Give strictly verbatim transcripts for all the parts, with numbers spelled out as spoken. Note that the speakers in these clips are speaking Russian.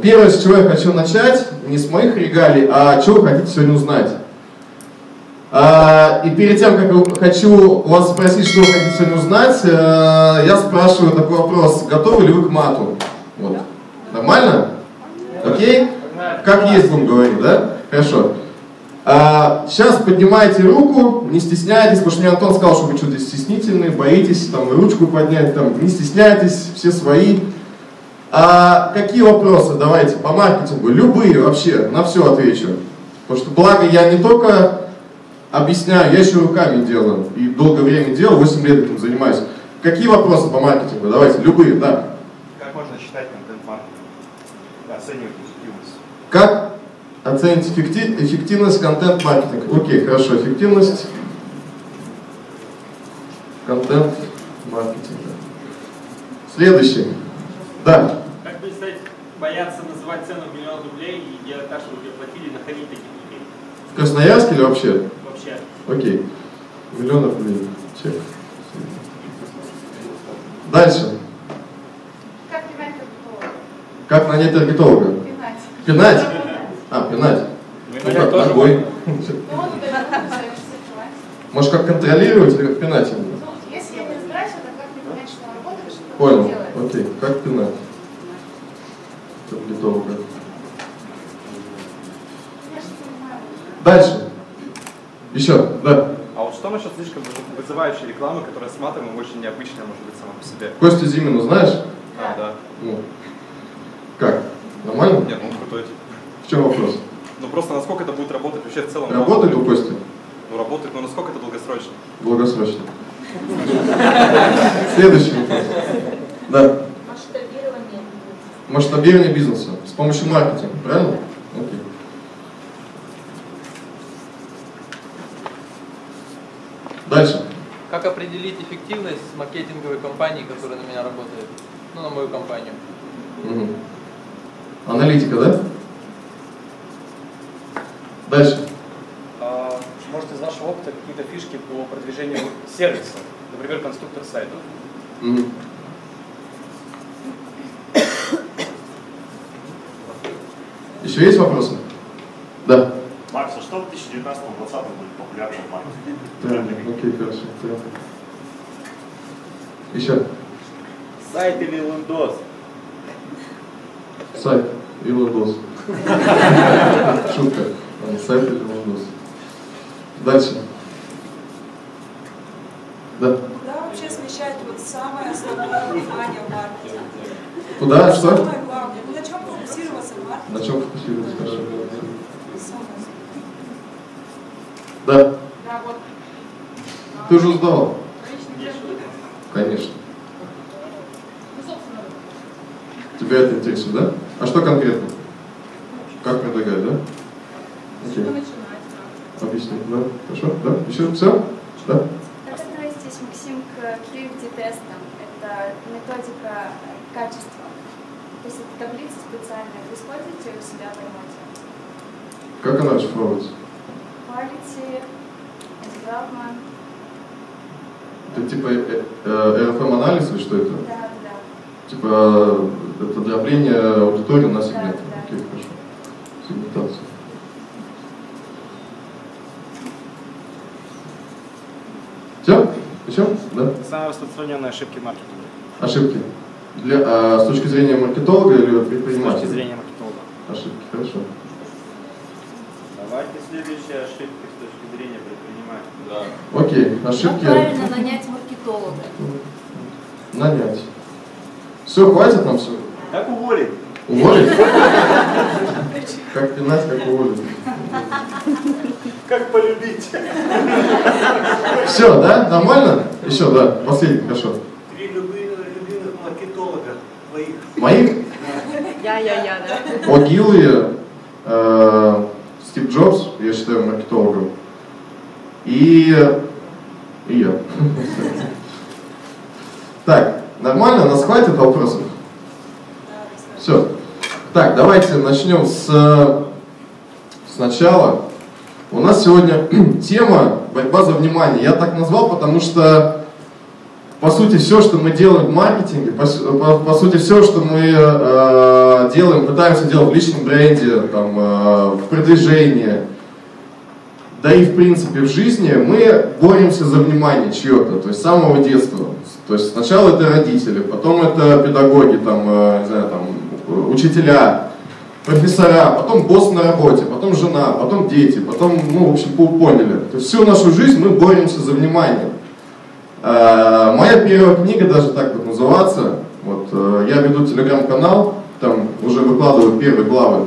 Первое, с чего я хочу начать, не с моих регалий, а что вы хотите сегодня узнать. А, и перед тем, как я хочу вас спросить, что вы хотите сегодня узнать, я спрашиваю такой вопрос: готовы ли вы к мату? Вот. Нормально? Окей? Как есть будем говорить, да? Хорошо. А, сейчас поднимайте руку, не стесняйтесь, потому что мне Антон сказал, что вы что-то стеснительные, боитесь там ручку поднять, там, не стесняйтесь, все свои. А какие вопросы? Давайте по маркетингу, любые вообще, на все отвечу. Потому что благо я не только объясняю, я еще руками делаю, и долгое время делал, восемь лет этим занимаюсь. Какие вопросы по маркетингу? Давайте, любые, да. Как можно считать контент-маркетинг? Оценивать эффективность. Как оценить эффектив, эффективность контент-маркетинга? Окей, хорошо, эффективность контент-маркетинга. Следующий. Да. Как перестать бояться называть цену в миллион рублей и делать так, чтобы тебе платили, находить таких людей? В Красноярске или вообще? Вообще. Окей. Миллион рублей. Чек. Дальше. Как пинать таргетолога? Как нанять таргетолога? Пинать. Пинать? А, пинать. Мы Ну как, ногой. Может, как контролировать или как пинать? Ну, если я не разбираюсь, то как мне понять, что он работает, что Понял. он делает? Окей. Как пинать таргетолога? Я же понимаю. Дальше. Еще, да. А вот что насчет слишком вызывающей рекламы, которая с матом и очень необычная может быть сама по себе? Костю Зимину знаешь? А, да. Ну. Как? Нормально? Нет, ну крутой тип. В чем вопрос? Ну просто насколько это будет работать вообще в целом? Работает у Кости? Ну работает, но насколько это долгосрочно? Долгосрочно. Следующий вопрос. Да. Масштабирование. Масштабирование бизнеса с помощью маркетинга, правильно? Окей. Дальше. Как определить эффективность маркетинговой компании, которая на меня работает? Ну, на мою компанию. Угу. Аналитика, да? Дальше. А, может, из вашего опыта какие-то фишки по продвижению сервиса, например, конструктор сайта? Угу. Еще есть вопросы? Да. Макс, а что в две тысячи девятнадцатом — две тысячи двадцатом будет популярно в маркетинге? Да, окей, хорошо. Да. Еще. Сайт или лендос? Сайт и лендос. Шутка. Сайт или лендос. Дальше. Да. Куда вообще смещать вот самое основное внимание в маркетинге? Куда? Что? Самое главное. Ну, на чем фокусироваться в маркетинге? На чем фокусироваться? Хорошо. Самое. Да. Да, вот. Ты уже сдавал? Личный бренд. Конечно. Ну, собственно, Тебя это интересует, да? А что конкретно? Как предлагать, да? что Окей. начинать, да. Объясни, да? Хорошо? Да? Еще? Все? Да? Как относитесь, Максим, к кью эф ди-тестам? Это методика качества. То есть это таблица специальная. Вы используете у себя в работе? Как она расшифровывается? Quality, development. Это типа эр эф эм-анализ или что это? Да, да. Типа это дробление аудитории на сегмент. Да, да. Окей, хорошо. Сегментация. Все? Еще? Да? Самые распространенные ошибки маркетинга. Ошибки. Для, а, с точки зрения маркетолога или вот С предпринимателя? точки зрения маркетолога. Ошибки, хорошо. Давайте следующая ошибка с точки зрения предпринимателя. Да. Окей, ошибки. Как правильно нанять маркетолога? Нанять. Все, хватит нам все? Как уволить? Уволить? Как пинать, как уволить. Как полюбить? Все, да? Нормально? Еще, да. Последний, хорошо. Три любимых маркетолога твоих. Моих? Я, я, я, да. Огилы, э, Стив Джобс, я считаю маркетологом. И, и я. Так, нормально? Нас хватит вопросов? Все. Так, давайте начнем с сначала. У нас сегодня тема «Борьба за внимание». Я так назвал, потому что по сути, все, что мы делаем в маркетинге, по, по, по сути, все, что мы э, делаем, пытаемся делать в личном бренде, там, э, в продвижении, да и в принципе в жизни, мы боремся за внимание чье-то, то есть с самого детства. То есть сначала это родители, потом это педагоги, там, э, не знаю, там, учителя, профессора, потом босс на работе, потом жена, потом дети, потом, ну, в общем, поняли. То есть всю нашу жизнь мы боремся за внимание. Uh, моя первая книга даже так будет называться. Вот, uh, я веду телеграм-канал, там уже выкладываю первые главы.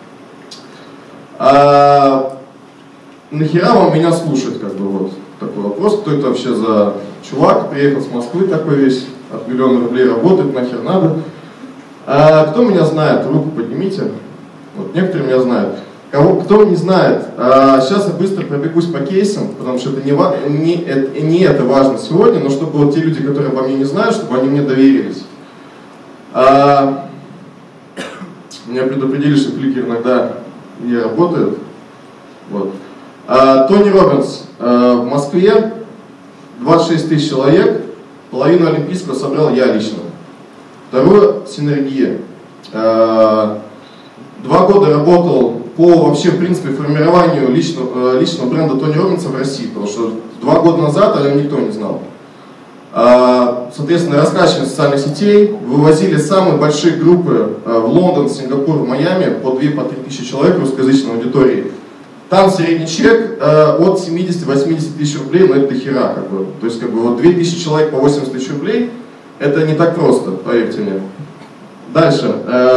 Uh, нахера вам меня слушать, как бы, вот такой вопрос, кто это вообще за чувак, приехал с Москвы такой весь, от миллиона рублей работает, нахер надо. Uh, кто меня знает, руку поднимите. Вот, некоторые меня знают. Кого, кто не знает, а, сейчас я быстро пробегусь по кейсам, потому что это не, не, это, не это важно сегодня, но чтобы вот те люди, которые обо мне не знают, чтобы они мне доверились. А, меня предупредили, что кликер иногда не работает. Вот. А, Тони Роббинс а, в Москве, двадцать шесть тысяч человек, половину олимпийского собрал я лично. Второе — синергия. А, два года работал по вообще, в принципе, формированию личного, личного бренда Тони Роббинса в России, потому что два года назад о нем никто не знал. Соответственно, раскачивание социальных сетей, вывозили самые большие группы в Лондон, Сингапур, в Майами, по две по три тысячи человек русскоязычной аудитории. Там средний чек от семидесяти до восьмидесяти тысяч рублей, но это дохера, как бы. То есть, как бы, вот две тысячи человек по восемьдесят тысяч рублей, это не так просто, поверьте мне. Дальше.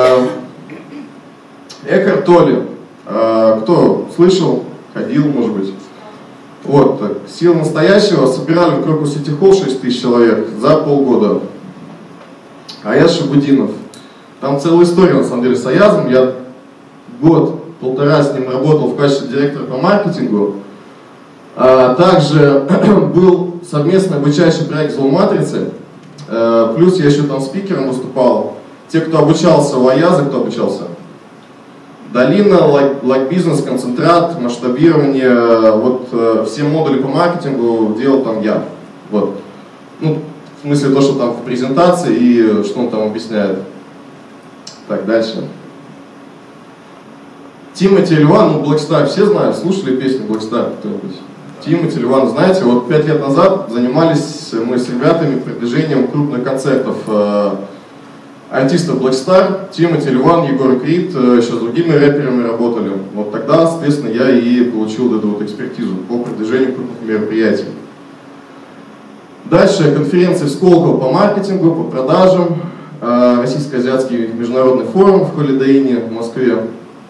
Экхарт Толле. Кто слышал, ходил, может быть. Вот, так. Сила настоящего собирали в Крокус Сити Холл шесть тысяч человек за полгода. Аяз Шабудинов. Там целая история, на самом деле, с Аязом. Я год, полтора с ним работал в качестве директора по маркетингу. А также был совместный обучающий проект «Злоуматрицы». А, плюс я еще там спикером выступал. Те, кто обучался у Аяза, кто обучался? Долина, лайк-бизнес, концентрат, масштабирование, вот э, все модули по маркетингу делал там я. Вот. Ну, в смысле то, что там в презентации и что он там объясняет. Так, дальше. Тимоти Ливан, ну, Black Star, все знают, слушали песню Black Star кто-нибудь? Тимоти Ливан, знаете, вот пять лет назад занимались мы с ребятами продвижением крупных концертов. Э, артистов Black Star, Тимоти Ливан, Егор Крид, еще с другими рэперами работали. Вот тогда, соответственно, я и получил эту вот экспертизу по продвижению крупных мероприятий. Дальше конференции в Сколково по маркетингу, по продажам, Российско-Азиатский международный форум в Holiday Inn в Москве.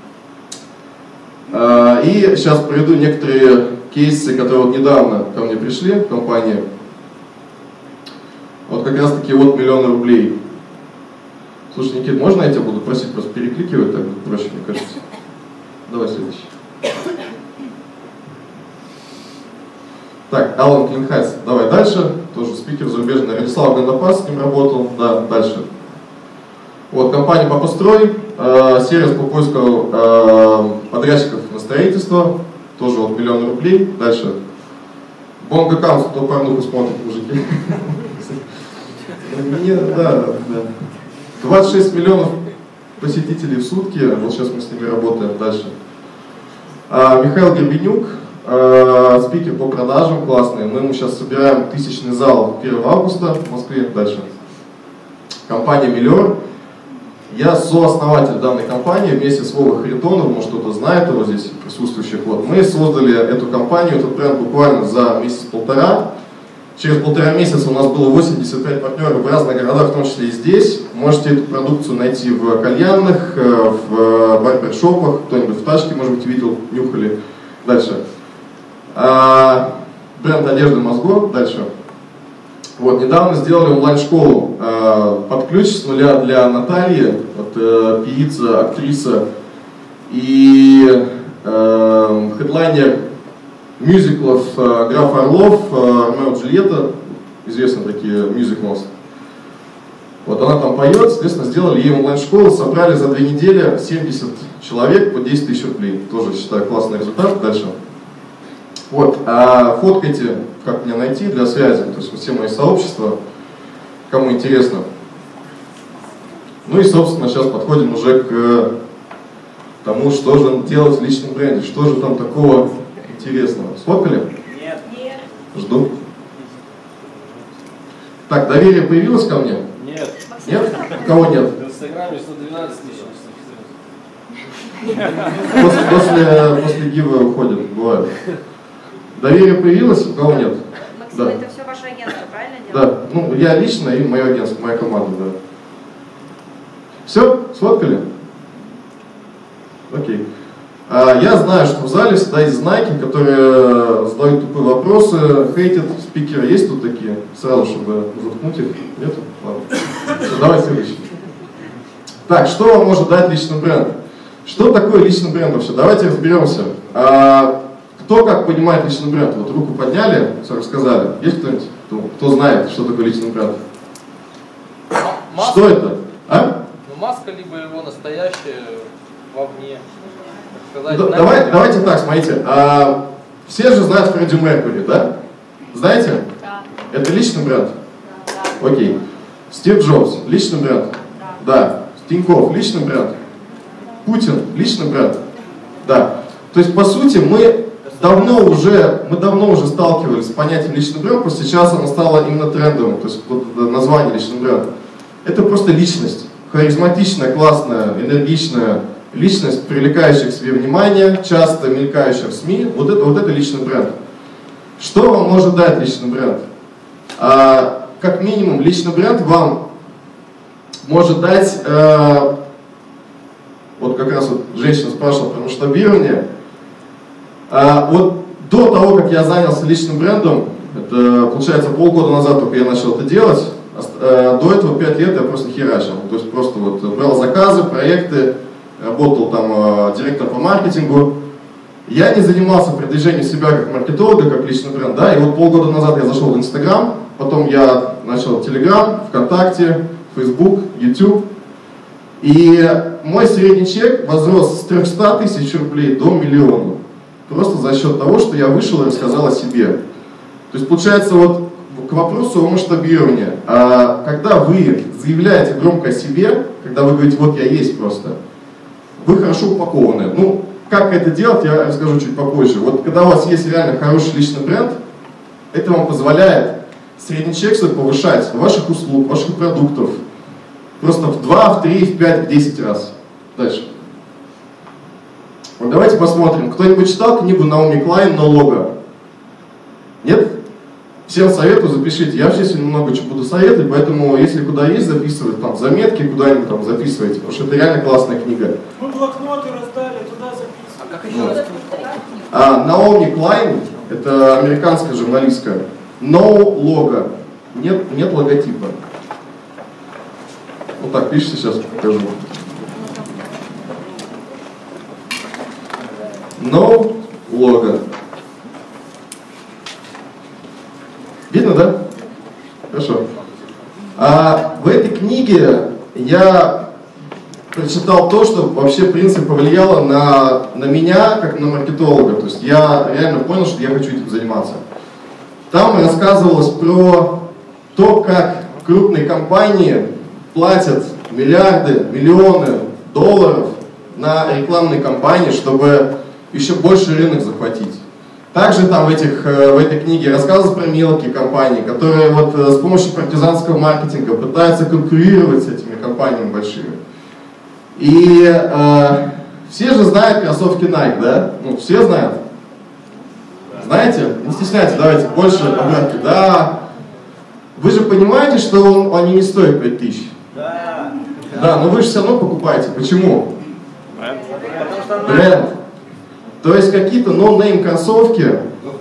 И сейчас проведу некоторые кейсы, которые вот недавно ко мне пришли в компании. Вот как раз таки вот миллион рублей. Слушай, Никит, можно я тебя буду просить просто перекликивать, так будет проще, мне кажется. Давай следующий. Так, Алан Клинхайс, давай дальше. Тоже спикер зарубежный. Радислав Гандапас с ним работал. Да, дальше. Вот, компания «Попострой», э, сервис по поиску э, подрядчиков на строительство. Тоже вот миллион рублей. Дальше. Бонго Камс, кто порнуху смотрит, мужики. Нет, да, да. двадцать шесть миллионов посетителей в сутки, вот сейчас мы с ними работаем дальше. А, Михаил Гербенюк, а, спикер по продажам, классный. Мы ему сейчас собираем тысячный зал первого августа в Москве. Дальше. Компания «Миллиор». Я сооснователь данной компании вместе с Вовой Харитоновым, может кто-то знает его здесь присутствующих. Вот. Мы создали эту компанию, этот бренд буквально за месяц-полтора. Через полтора месяца у нас было восемьдесят пять партнеров в разных городах, в том числе и здесь. Можете эту продукцию найти в кальянных, в барбершопах, кто-нибудь в тачке, может быть, видел, нюхали. Дальше. А, бренд одежды Мозго. Дальше. Вот, недавно сделали онлайн-школу а, под ключ с нуля для Натальи, вот, а, певица, актриса и а, хедлайнер мюзиклов э, «Граф Орлов», э, «Ромео и Джульетта», известные такие мюзиклы. Вот она там поет, соответственно, сделали ей онлайн-школу, собрали за две недели семьдесят человек по десять тысяч рублей. Тоже, считаю, классный результат. Дальше. Вот, а фоткайте, как меня найти для связи, то есть все мои сообщества. кому интересно. Ну и, собственно, сейчас подходим уже к тому, что же делать в личном бренде, что же там такого интересного. Сфоткали? Нет. Нет. Жду. Так, доверие появилось ко мне? Нет. Нет? У кого нет? В Инстаграме сто двенадцать тысяч. После, после, после гива уходит, бывает. Доверие появилось, у кого нет? Максим, Да. это все ваше агентство, правильно делает? Да, ну я лично и мое агентство, моя команда, да. Все, сфоткали? Окей. А, я знаю, что в зале всегда есть знаки, которые задают тупые вопросы, хейтят спикеры. Есть тут такие? Сразу, чтобы заткнуть их? Нет? Ладно. Все, давай следующий. Так, что вам может дать личный бренд? Что такое личный бренд вообще? Давайте разберемся. А, кто как понимает личный бренд? Вот руку подняли, все рассказали. Есть кто-нибудь, кто, кто знает, что такое личный бренд? Маска, Что это? А? ну, маска, либо его настоящее вовне. Так сказать, Да, на- давай, давайте так, смотрите. А, все же знают Фредди Меркьюри, да? Знаете? Да. Это личный бренд? Да. Окей. Стив Джобс, личный бренд? Да. Тинькофф, личный бренд? Путин, личный бренд? Да. То есть, по сути, мы давно уже, мы давно уже сталкивались с понятием личный бренд, просто сейчас оно стало именно трендовым, то есть вот название личный бренд. Это просто личность, харизматичная, классная, энергичная личность, привлекающая к себе внимание, часто мелькающая в СМИ, вот это, вот это личный бренд. Что вам может дать личный бренд? А, как минимум, личный бренд вам может дать, э, вот как раз вот женщина спрашивала про масштабирование, э, вот до того, как я занялся личным брендом, это получается полгода назад только я начал это делать, э, до этого пять лет я просто херачил, то есть просто вот брал заказы, проекты, работал там э, директором по маркетингу. Я не занимался продвижением себя как маркетолога, как личный бренд, да, и вот полгода назад я зашел в Инстаграм, потом я начал Телеграм, ВКонтакте, Фейсбук, Ютуб, и мой средний чек возрос с трёхсот тысяч рублей до миллиона, просто за счет того, что я вышел и рассказал о себе. То есть получается вот к вопросу о масштабировании, а когда вы заявляете громко о себе, когда вы говорите, вот я есть просто, вы хорошо упакованы. Ну, как это делать, я расскажу чуть попозже. Вот когда у вас есть реально хороший личный бренд, это вам позволяет средний чек свой повышать ваших услуг, ваших продуктов просто в два, в три, в пять, в десять раз. Дальше. Вот давайте посмотрим. Кто-нибудь читал книгу Наоми Клайн «Но лого»? Нет? Всем советую, запишите. Я вообще сегодня много чего буду советовать, поэтому если куда есть записывать, там заметки куда-нибудь там записывайте, потому что это реально классная книга. Мы блокноты раздали, туда записывали. А как еще раз? А, Наоми Клайн, это американская журналистка. No logo. Нет, нет логотипа. Вот так пишите, сейчас покажу. No logo. Видно, да? Хорошо. А в этой книге я прочитал то, что вообще, в принципе, повлияло на, на меня, как на маркетолога. То есть я реально понял, что я хочу этим заниматься. Там рассказывалось про то, как крупные компании платят миллиарды, миллионы долларов на рекламные кампании, чтобы еще больше рынок захватить. Также там в, этих, в этой книге рассказывалось про мелкие компании, которые вот с помощью партизанского маркетинга пытаются конкурировать с этими компаниями большими. И э, все же знают кроссовки Nike, да? Ну, все знают? Знаете? Не стесняйтесь, давайте больше обратки. Да. Вы же понимаете, что он, они не стоят пять тысяч? Да. Да, но вы же все равно покупаете. Почему? Потому что Бренд. То есть какие-то no-name кроссовки.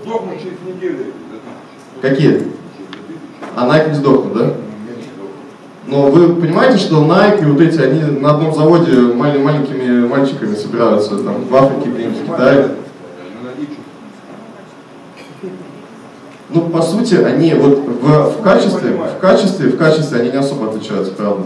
Какие? А Nike не сдохнут, да? Но вы понимаете, что Nike и вот эти, они на одном заводе мал- маленькими мальчиками собираются, там, в Африке, где-нибудь в Китае. Ну, по сути, они вот в, в качестве, в качестве, в качестве они не особо отличаются, правда.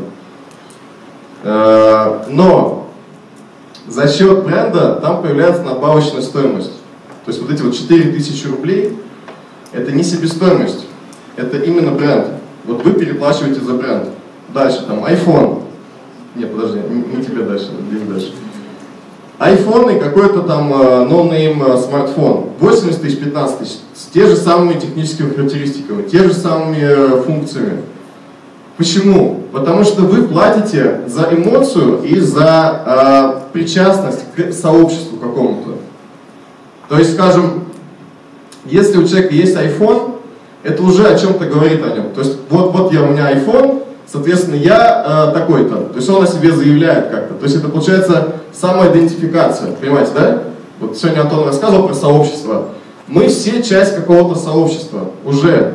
Э, но за счет бренда там появляется надбавочная стоимость. То есть вот эти вот четыре тысячи рублей, это не себестоимость, это именно бренд. Вот вы переплачиваете за бренд. Дальше, там, iPhone. Не, подожди, не, не тебе дальше, иди дальше. iPhone и какой-то там ноунейм uh, смартфон. восемьдесят тысяч, пятнадцать тысяч. С те же самыми техническими характеристиками, те же самыми uh, функциями. Почему? Потому что вы платите за эмоцию и за uh, причастность к сообществу какому-то. То есть, скажем, если у человека есть iPhone, это уже о чем-то говорит о нем. То есть, вот, вот я, у меня iPhone, соответственно, я э, такой-то. То есть он о себе заявляет как-то. То есть это получается самоидентификация. Понимаете, да? Вот сегодня Антон рассказывал про сообщество. Мы все часть какого-то сообщества уже.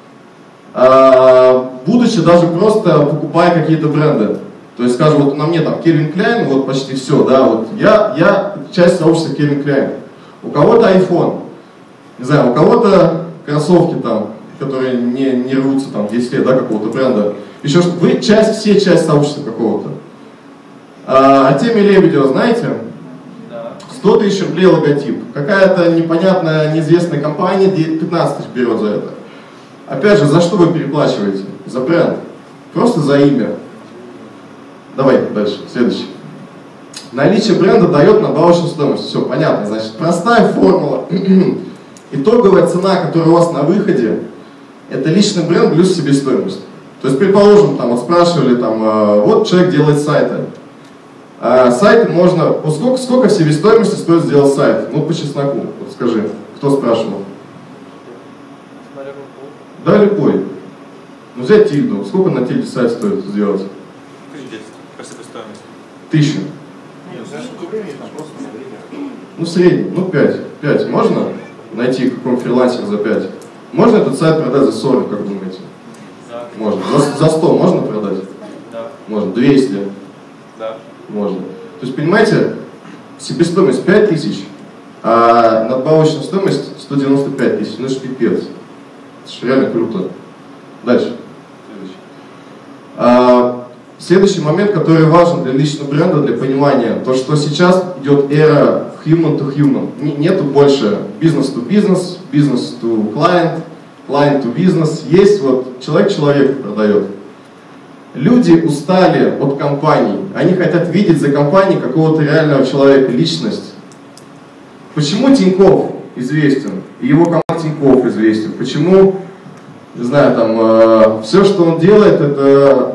Э, будучи даже просто покупая какие-то бренды. То есть, скажем, вот на мне там Кельвин Кляйн, вот почти все, да, вот я, я часть сообщества Кельвин Кляйн. У кого-то iPhone, не знаю, у кого-то кроссовки там, которые не, не рвутся там десять лет, да, какого-то бренда. Еще что, вы часть, все часть сообщества какого-то. А, Артемий Лебедева, знаете? Да. сто тысяч рублей логотип. Какая-то непонятная, неизвестная компания пятнадцать тысяч берет за это. Опять же, за что вы переплачиваете? За бренд. Просто за имя. Давайте дальше, следующий. Наличие бренда дает надбавочную стоимость. Все, понятно. Значит, простая формула. Итоговая цена, которая у вас на выходе, это личный бренд плюс себестоимость. То есть, предположим, там вот спрашивали, там, э, вот человек делает сайты. А сайты можно, вот сколько, сколько в себестоимости стоит сделать сайт? Ну, по чесноку, вот скажи, кто спрашивал? Да, любой. Ну, взять тильду. Сколько на тильде сайт стоит сделать? Тысяч десять по себестоимости. Тысячу. Ну, средний, ну, пять. пять можно найти какой-нибудь фрилансер за пять? Можно этот сайт продать за сорок, как думаете? Да. Можно. За, за сто можно продать? Да. Можно. двести? Да. Можно. То есть, понимаете, себестоимость пять тысяч, а надбавочная стоимость сто девяносто пять тысяч. Ну, это же пипец. Это же реально круто. Дальше. Следующий. А, следующий момент, который важен для личного бренда, для понимания, то, что сейчас идет эра human to human. Нету больше business to business, business to client, client to business. Есть вот человек человека продает. Люди устали от компаний. Они хотят видеть за компанией какого-то реального человека, личность. Почему Тинькофф известен? И его команда Тинькофф известен. Почему, не знаю, там, э, все, что он делает, это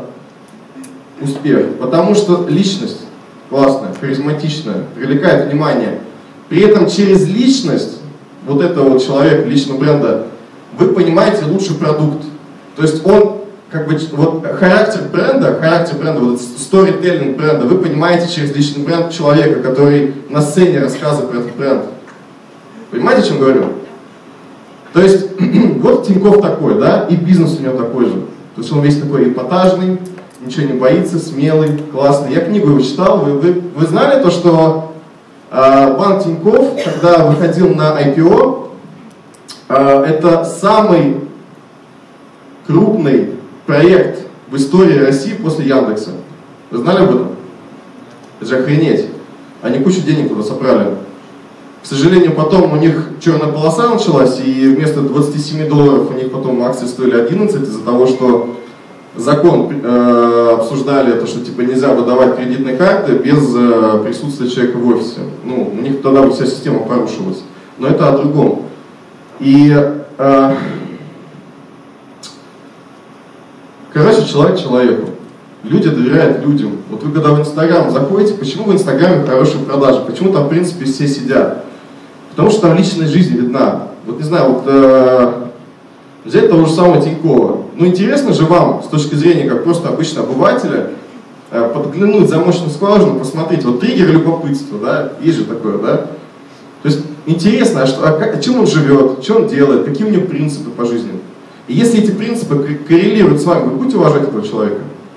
успех. Потому что личность классная, харизматичная, привлекает внимание. При этом через личность вот этого вот человека, личного бренда, вы понимаете лучший продукт. То есть он, как бы, вот характер бренда, характер бренда, вот сторителлинг бренда, вы понимаете через личный бренд человека, который на сцене рассказывает про этот бренд. Понимаете, о чем говорю? То есть, вот Тинькофф такой, да, и бизнес у него такой же. То есть он весь такой эпатажный, ничего не боится, смелый, классный. Я книгу его читал, вы, вы, вы знали то, что э, банк Тинькофф, когда выходил на ай пи о, э, это самый крупный проект в истории России после Яндекса. Вы знали об этом? Это же охренеть. Они кучу денег туда собрали. К сожалению, потом у них черная полоса началась, и вместо двадцати семи долларов у них потом акции стоили одиннадцать из-за того, что закон э, обсуждали, то, что типа нельзя выдавать кредитные карты без э, присутствия человека в офисе. Ну, у них тогда бы вся система порушилась. Но это о другом. И, э, короче, человек человеку. Люди доверяют людям. Вот вы когда в Инстаграм заходите, почему в Инстаграме хорошие продажи? Почему там, в принципе, все сидят? Потому что там личная жизнь видна. Вот не знаю, вот э, взять того же самого Тинькова. Ну интересно же вам, с точки зрения как просто обычного обывателя, э, подглянуть в замочную скважину, посмотреть, вот триггер любопытства, да, есть же такое, да? То есть интересно, а, что, а как, чем он живет, что он делает, какие у него принципы по жизни. И если эти принципы коррелируют с вами, вы будете уважать этого человека?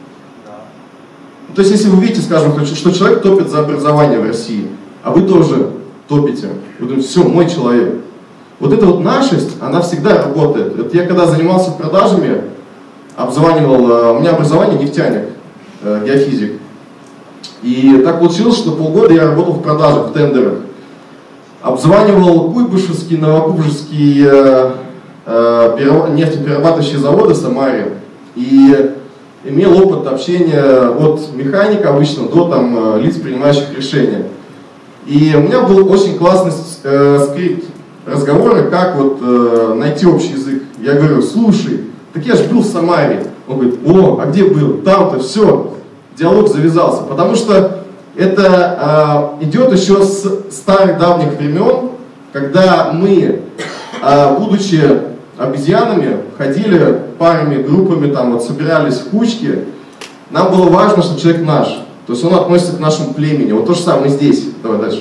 То есть, если вы видите, скажем, что человек топит за образование в России, а вы тоже топите, вы думаете, все, мой человек. Вот эта вот нашесть, она всегда работает. Вот я когда занимался продажами, обзванивал, у меня образование нефтяник, геофизик. И так получилось, что полгода я работал в продажах, в тендерах. Обзванивал Куйбышевский, Новокубжевский э, э, нефтеперерабатывающие заводы в Самаре. и имел опыт общения от механика обычно до там, лиц, принимающих решения. И у меня был очень классный э, скрипт разговора, как вот э, найти общий язык. Я говорю, слушай, так я же был в Самаре. Он говорит, о, а где был? Там-то все. Диалог завязался. Потому что это э, идет еще с старых давних времен, когда мы, э, будучи обезьянами, ходили парами, группами, там, вот, собирались в кучки. Нам было важно, что человек наш. То есть он относится к нашему племени. Вот то же самое здесь. Давай дальше.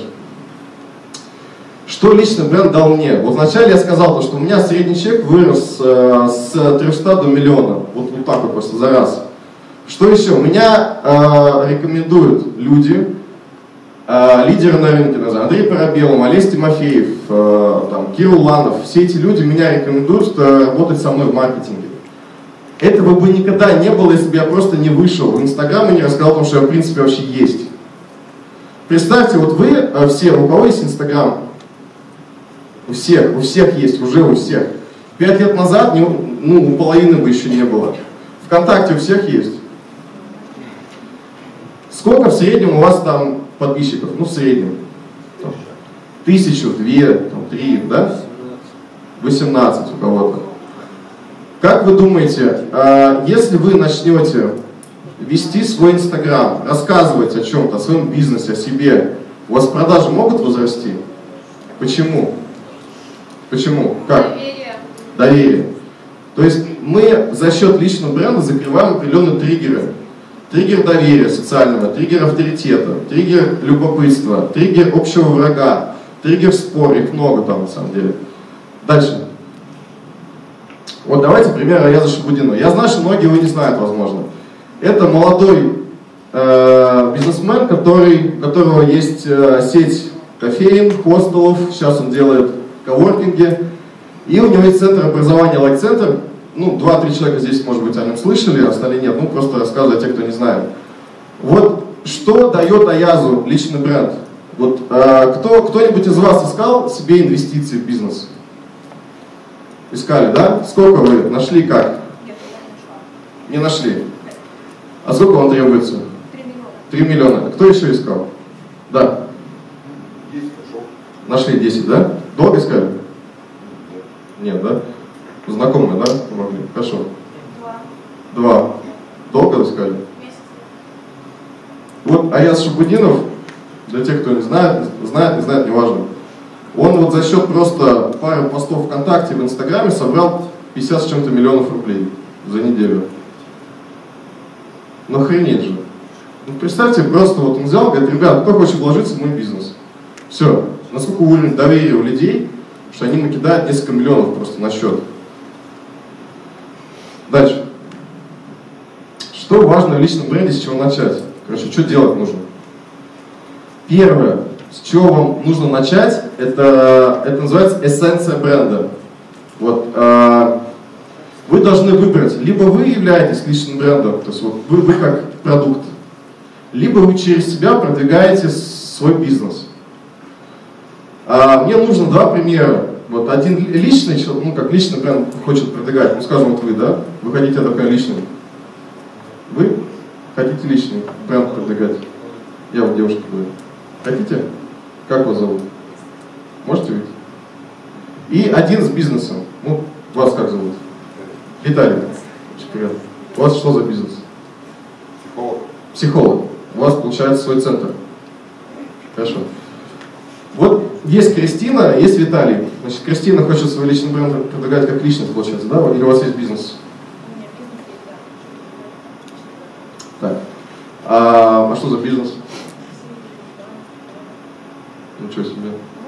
Что личный бренд дал мне? Вот вначале я сказал, что у меня средний чек вырос э, с трёхсот до миллиона. Вот, вот так вот просто за раз. Что еще? Меня э, рекомендуют люди, э, лидеры на рынке, назовем, Андрей Парабелов, Олесь Тимофеев, э, там, Кирилл Ланов. Все эти люди меня рекомендуют э, работать со мной в маркетинге. Этого бы никогда не было, если бы я просто не вышел в Инстаграм и не рассказал о том, что я в принципе вообще есть. Представьте, вот вы э, все, у кого есть Инстаграм? У всех, у всех есть, уже у всех. Пять лет назад, ну, у половины бы еще не было. ВКонтакте у всех есть. Сколько в среднем у вас там подписчиков? Ну, в среднем. Там, тысячу, две, там, три, да? восемнадцать у кого-то. Как вы думаете, если вы начнете вести свой Инстаграм, рассказывать о чем-то, о своем бизнесе, о себе, у вас продажи могут возрасти? Почему? Почему? Как? Доверие. Доверие. То есть мы за счет личного бренда закрываем определенные триггеры. Триггер доверия социального, триггер авторитета, триггер любопытства, триггер общего врага, триггер спора, их много там на самом деле. Дальше. Вот давайте пример Аяза Шабудинова. Я знаю, что многие его не знают, возможно. Это молодой э, бизнесмен, который, у которого есть э, сеть кофеин, хостелов, сейчас он делает коворкинги. И у него есть центр образования лайк-центр. Ну, два-три человека здесь, может быть, о нем слышали, а остальные нет. Ну, просто рассказываю те, кто не знает. Вот что дает Аязу личный бренд? Вот э, кто, кто-нибудь из вас искал себе инвестиции в бизнес? Искали, да? Сколько вы нашли, как? Не нашли. А сколько вам требуется? Три миллиона. Кто еще искал? Да. Нашли десять, да? Долго искали? Нет, да? Знакомые, да? Помогли? Хорошо. Два. Два. Долго искали? Вот Аяз Шабудинов, для тех, кто не знает, знает, не знает, неважно. Он вот за счет просто пары постов ВКонтакте, в Инстаграме собрал пятьдесят с чем-то миллионов рублей за неделю. Ну охренеть же. Ну, представьте, просто вот он взял, говорит, ребят, кто хочет вложиться в мой бизнес? Все. Насколько уровень доверия у людей, что они накидают несколько миллионов просто на счет. Дальше. Что важно в личном бренде, с чего начать? Короче, что делать нужно? Первое, с чего вам нужно начать, это, это называется эссенция бренда. Вот, э, вы должны выбрать, либо вы являетесь личным брендом, то есть вот вы, вы как продукт, либо вы через себя продвигаете свой бизнес. А, мне нужно два примера. Вот один личный, ну как личный бренд хочет продвигать, ну скажем, вот вы, да? Вы хотите такой личный. Вы хотите личный бренд продвигать? Я вот девушке говорю. Хотите? Как вас зовут? Можете выйти? И один с бизнесом. Ну, вас как зовут? Виталий. Очень приятно. У вас что за бизнес? Психолог. Психолог. У вас получается свой центр. Хорошо. Вот есть Кристина, есть Виталий. Значит, Кристина хочет свой личный бренд продвигать как личность, получается, да? Или у вас есть бизнес? Так. А, а что за бизнес? Ничего себе.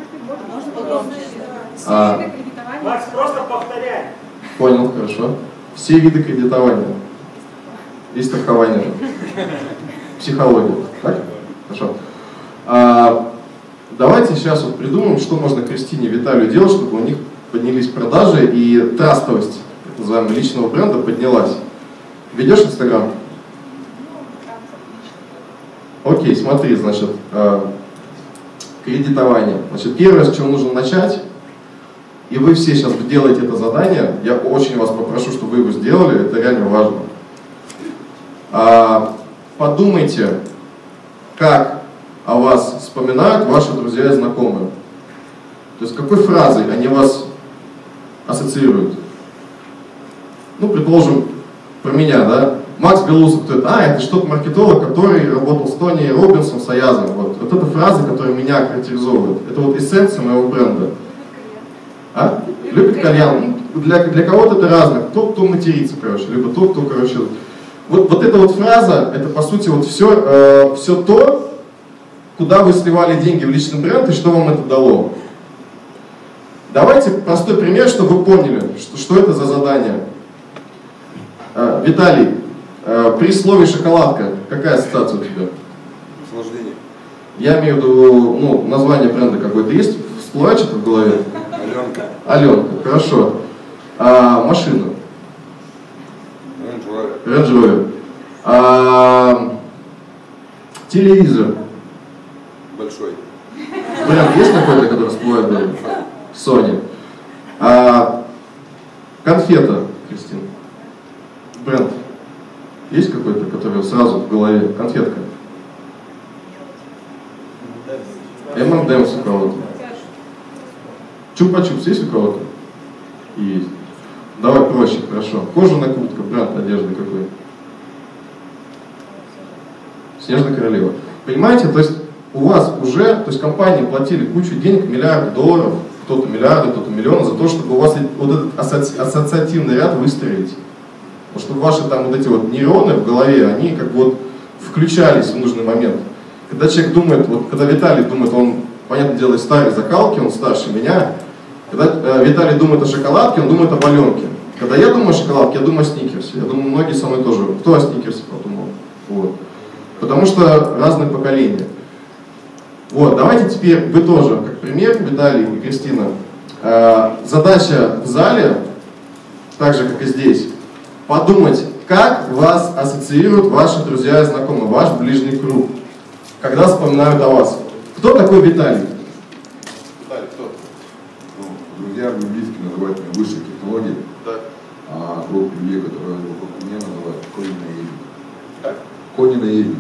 А, Макс, просто повторяй. понял, хорошо. Все виды кредитования. И страхования. Психология. Так? Хорошо. А, давайте сейчас вот придумаем, что можно Кристине и Виталию делать, чтобы у них поднялись продажи и трастовость, так называемого, личного бренда поднялась. Ведешь Инстаграм? Окей, смотри, значит, кредитование. Значит, первое, с чего нужно начать, и вы все сейчас делаете это задание, я очень вас попрошу, чтобы вы его сделали, это реально важно. А, подумайте, как о вас вспоминают ваши друзья и знакомые. То есть какой фразой они вас ассоциируют. Ну, предположим, про меня, да? Макс Белоусов, кто это? А, это что-то маркетолог, который работал с Тони Робинсом, с Аязом. Вот. Вот это фраза, которая меня характеризует. Это вот эссенция моего бренда. А? Любит кальян. Для, для кого-то это разное. Кто, кто матерится, короче, либо тот, кто, короче... Вот, вот эта вот фраза, это по сути вот все, э, все то, куда вы сливали деньги в личный бренд и что вам это дало. Давайте простой пример, чтобы вы поняли, что, что это за задание. Э, Виталий, э, при слове шоколадка, какая ассоциация у тебя? Наслаждение. Я имею в виду, ну, название бренда какое-то есть? Всплывает что-то в голове? Аленка. Аленка, хорошо. А, машина? Range Rover. Range Rover. А, телевизор? Большой. Бренд есть какой-то, который всплывает в голове? Sony. А, конфета, Кристина? Бренд есть какой-то, который сразу в голове? Конфетка? эм энд эмс у кого-то? Чупа-чупс есть у кого-то? Есть. Давай проще, хорошо. Кожаная куртка, бренд одежды какой? Снежная королева. Понимаете, то есть у вас уже, то есть компании платили кучу денег, миллиарды долларов, кто-то миллиарды, кто-то миллионы, за то, чтобы у вас вот этот асоци ассоциативный ряд выстроить. Чтобы ваши там вот эти вот нейроны в голове, они как бы вот включались в нужный момент. Когда человек думает, вот когда Виталий думает, он, понятное дело, из старой закалки, он старше меня. Когда э, Виталий думает о шоколадке, он думает об Аленке. Когда я думаю о шоколадке, я думаю о сникерсе. Я думаю, многие со мной тоже. Кто о сникерсе подумал? Вот. Потому что разные поколения. Вот, давайте теперь вы тоже, как пример, Виталий и Кристина. Э, задача в зале, так же как и здесь, подумать, как вас ассоциируют ваши друзья и знакомые, ваш ближний круг, когда вспоминают о вас. Кто такой Виталий? Виталий, кто? Ну, друзья мне близкие называют меня высшей технологией, Да. а круг людей, которые вокруг меня называют Кони наездник. Как? Кони наездник.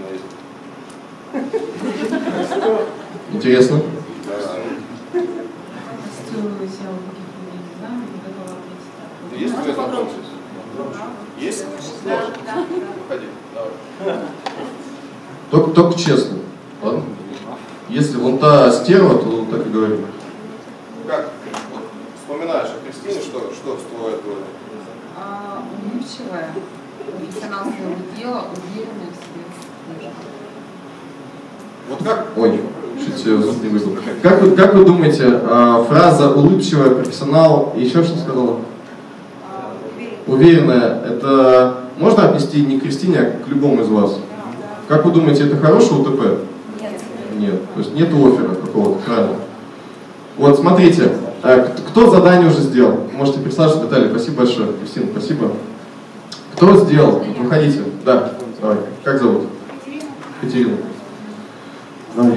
Интересно. Есть у тебя знакомцы? Есть? Выходи, давай. Только, только честно. Ладно? Если вон та стерва, то так и говорим. Как? Вот, вспоминаешь о Кристине, что, что всплывает в голове? А, улыбчивая, профессионал своего дела, уверенная в себе. Вот как? Ой, чуть зуб не вызвал. Как вы, как вы думаете, а, фраза улыбчивая, профессионал и еще что сказала? Уверенная, это можно отнести не к Кристине, а к любому из вас? Как вы думаете, это хороший УТП? Нет. Нет, то есть нет оффера какого-то, правильно? Вот, смотрите, кто задание уже сделал? Можете представить, Виталий, спасибо большое. Кристина, спасибо. Кто сделал? Выходите. Да, давай. Как зовут? Екатерина. Екатерина. Давай.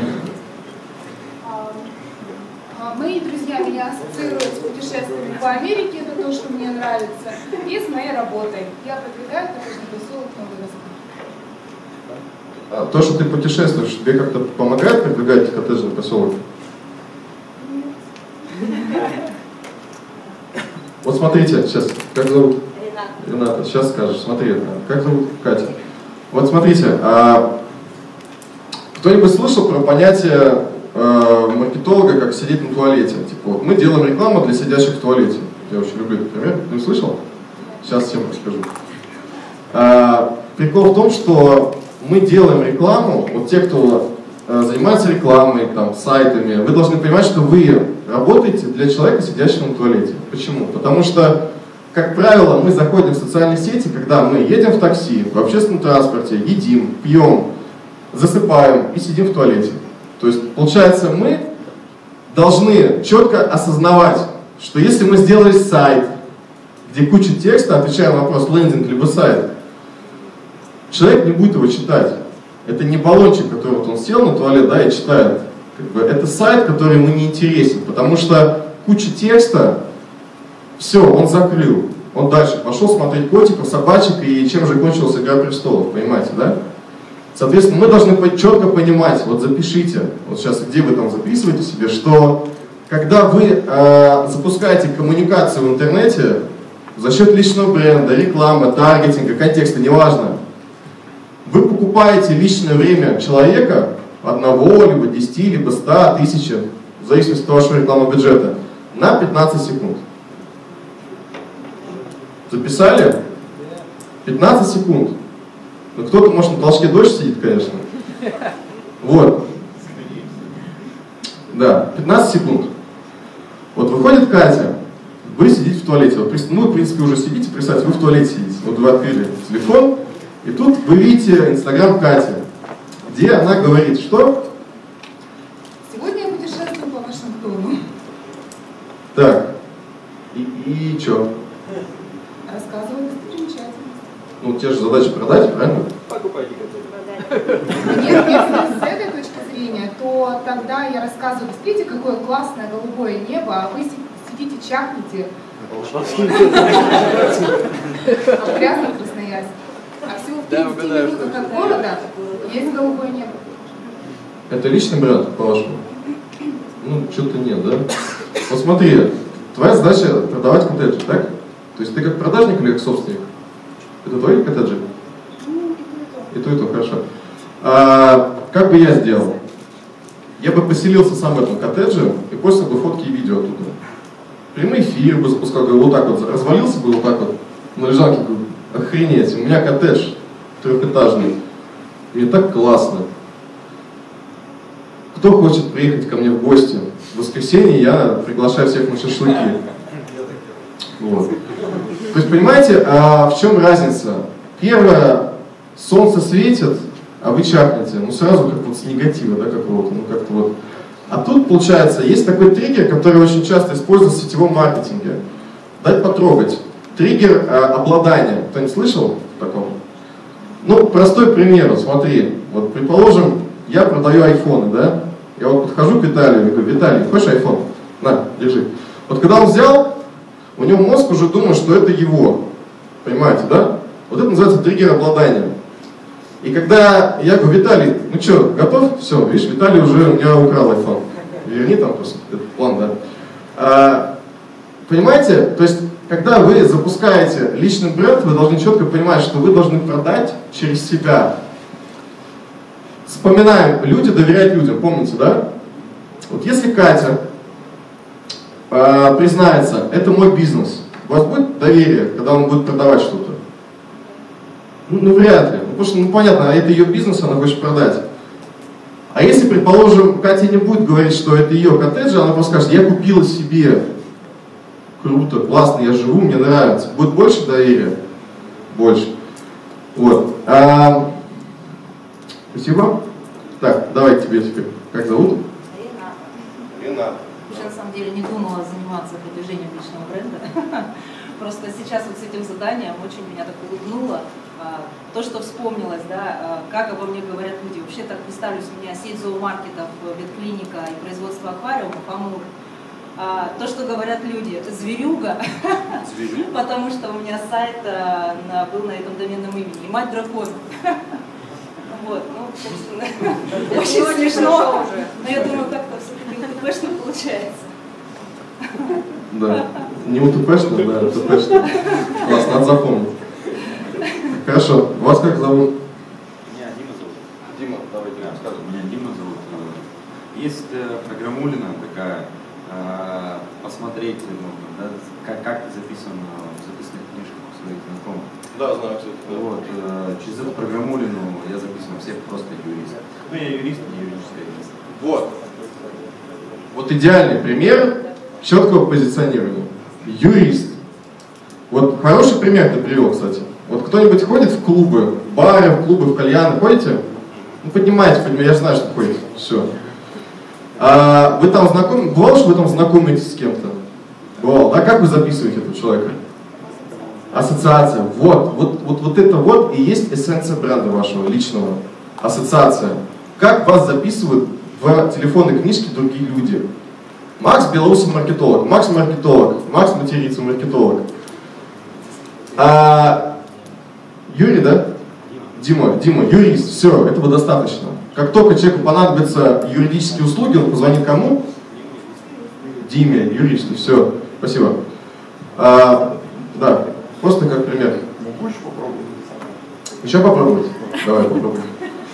Мои друзья меня ассоциируют с путешествиями по Америке, это то, что мне нравится, и с моей работой. Я продвигаю коттеджный поселок Новый Москве. А то, что ты путешествуешь, тебе как-то помогает продвигать коттеджный поселок? Вот смотрите, сейчас, как зовут? Рената. Рената, сейчас скажешь, смотри, как зовут Катя? Вот смотрите, а кто-нибудь слышал про понятие э, маркетолога, как сидеть на туалете? Типа, вот мы делаем рекламу для сидящих в туалете. Я очень люблю этот пример. Ты не слышал? Сейчас всем расскажу. А, прикол в том, что мы делаем рекламу, вот те, кто э, занимается рекламой, там, сайтами, вы должны понимать, что вы работаете для человека, сидящего на туалете. Почему? Потому что, как правило, мы заходим в социальные сети, когда мы едем в такси, в общественном транспорте, едим, пьем, засыпаем и сидим в туалете. То есть, получается, мы должны четко осознавать, что если мы сделали сайт, где куча текста, отвечая на вопрос лендинг либо сайт, человек не будет его читать. Это не баллончик, который вот он сел на туалет, да, и читает. Как бы, это сайт, который ему не интересен, потому что куча текста, все, он закрыл. Он дальше пошел смотреть котиков, собачек, и чем же кончилась «Игра престолов», понимаете, да? Соответственно, мы должны четко понимать, вот запишите, вот сейчас где вы там записываете себе, что когда вы э, запускаете коммуникацию в интернете за счет личного бренда, рекламы, таргетинга, контекста, неважно, вы покупаете личное время человека, одного, либо десяти, либо ста, тысячи, в зависимости от вашего рекламного бюджета, на пятнадцать секунд. Записали? пятнадцать секунд. Ну, кто-то, может, на толчке дождь сидит, конечно. Вот. Да, пятнадцать секунд. Вот выходит Катя, вы сидите в туалете. Вот, ну, вы, в принципе, уже сидите, представьте, вы в туалете сидите. Вот вы открыли телефон, и тут вы видите Инстаграм Кати, где она говорит, что? Сегодня я путешествую по Вашингтону. Так, и, и что? Рассказываю достопримечательности. Ну, те же задачи продать, правильно? Покупайте готовы. Нет, если с этой точки зрения, то тогда я рассказываю, смотрите, какое классное голубое небо, а вы сидите, чахнете. А грязно в Красноярске. А всего в тридцати минутах от города есть голубое небо. Это личный бренд, по-вашему? Ну, что-то нет, да? Вот смотри, твоя задача продавать коттеджи, так? То есть ты как продажник или как собственник? Это твои коттеджи? И то, и то, хорошо. А, как бы я сделал? Я бы поселился сам в этом коттедже и постил бы фотки и видео оттуда. Прямой эфир бы запускал, говорю, вот так вот, развалился бы вот так вот на лежанке, говорю, охренеть, у меня коттедж трехэтажный, мне так классно. Кто хочет приехать ко мне в гости? В воскресенье я приглашаю всех на шашлыки. Вот. То есть, понимаете, а в чем разница? Первое, солнце светит, а вы чахнете, ну сразу как вот с негатива, да, какого-то, ну как-то вот. А тут, получается, есть такой триггер, который очень часто используется в сетевом маркетинге. Дать потрогать. Триггер а, обладания. Кто-нибудь слышал о таком? Ну, простой пример, вот смотри, вот предположим, я продаю айфоны, да? Я вот подхожу к Виталию и говорю, Виталий, хочешь айфон? На, держи. Вот когда он взял, у него мозг уже думает, что это его. Понимаете, да? Вот это называется триггер обладания. И когда я говорю, Виталий, ну что, готов? Все, видишь, Виталий уже у меня украл айфон. Верни там просто этот план, да. А, понимаете, то есть, когда вы запускаете личный бренд, вы должны четко понимать, что вы должны продать через себя. Вспоминаем, люди доверяют людям, помните, да? Вот если Катя э, признается, это мой бизнес, у вас будет доверие, когда он будет продавать что-то? Ну, ну вряд ли, ну, потому что, ну понятно, это ее бизнес, она хочет продать. А если, предположим, Катя не будет говорить, что это ее коттедж, она просто скажет, я купила себе, круто, классно, я живу, мне нравится, будет больше доверия? Больше. Вот. А, спасибо. Так, давай тебе теперь. Как зовут? Рената. Рената. Я на самом деле не думала заниматься продвижением личного бренда. Просто сейчас вот с этим заданием очень меня так улыбнуло. То, что вспомнилось, да, как обо мне говорят люди. Вообще так представлюсь, у меня сеть зоомаркетов, ветклиника и производство аквариумов, Амур. То, что говорят люди, зверюга, Зверюга? Потому что у меня сайт был на этом доменном имени. Мать дракон. Вот, ну, собственно, очень смешно, но я думаю, как-то все-таки УТПшно получается. Да, не УТПшно, да, УТПшно. Классно, надо запомнить. Хорошо, вас как зовут? Меня Дима зовут. Дима, давайте рассказывай. Меня Дима зовут. Есть программулина такая, посмотреть, да, как, как записан в записанных книжках у своих знакомых. Да, знаю, кстати. Вот, через эту программулину я записан всех просто юрист. Ну, я юрист, не юридическая юрист. Вот. Вот идеальный пример четкого позиционирования. Юрист. Вот хороший пример ты привел, кстати. Вот кто-нибудь ходит в клубы, в бары, в клубы, в кальяны, ходите? Ну, поднимайте, поднимайте, я же знаю, что ходите. Все. А вы там знакомы, бывало, что вы там знакомитесь с кем-то? Бывало, да? Как вы записываете этого человека? Ассоциация. Вот, вот, вот, вот это вот и есть эссенция бренда вашего личного. Ассоциация. Как вас записывают в телефонной книжке другие люди? Макс Белоусов маркетолог, Макс маркетолог, Макс матерится маркетолог. А, Юрий, да? Дима, Дима, юрист, все, этого достаточно. Как только человеку понадобятся юридические услуги, он позвонит кому? Диме, юристу, все, спасибо. А, да, просто как пример. Хочешь попробовать? Еще попробовать? Давай попробуем.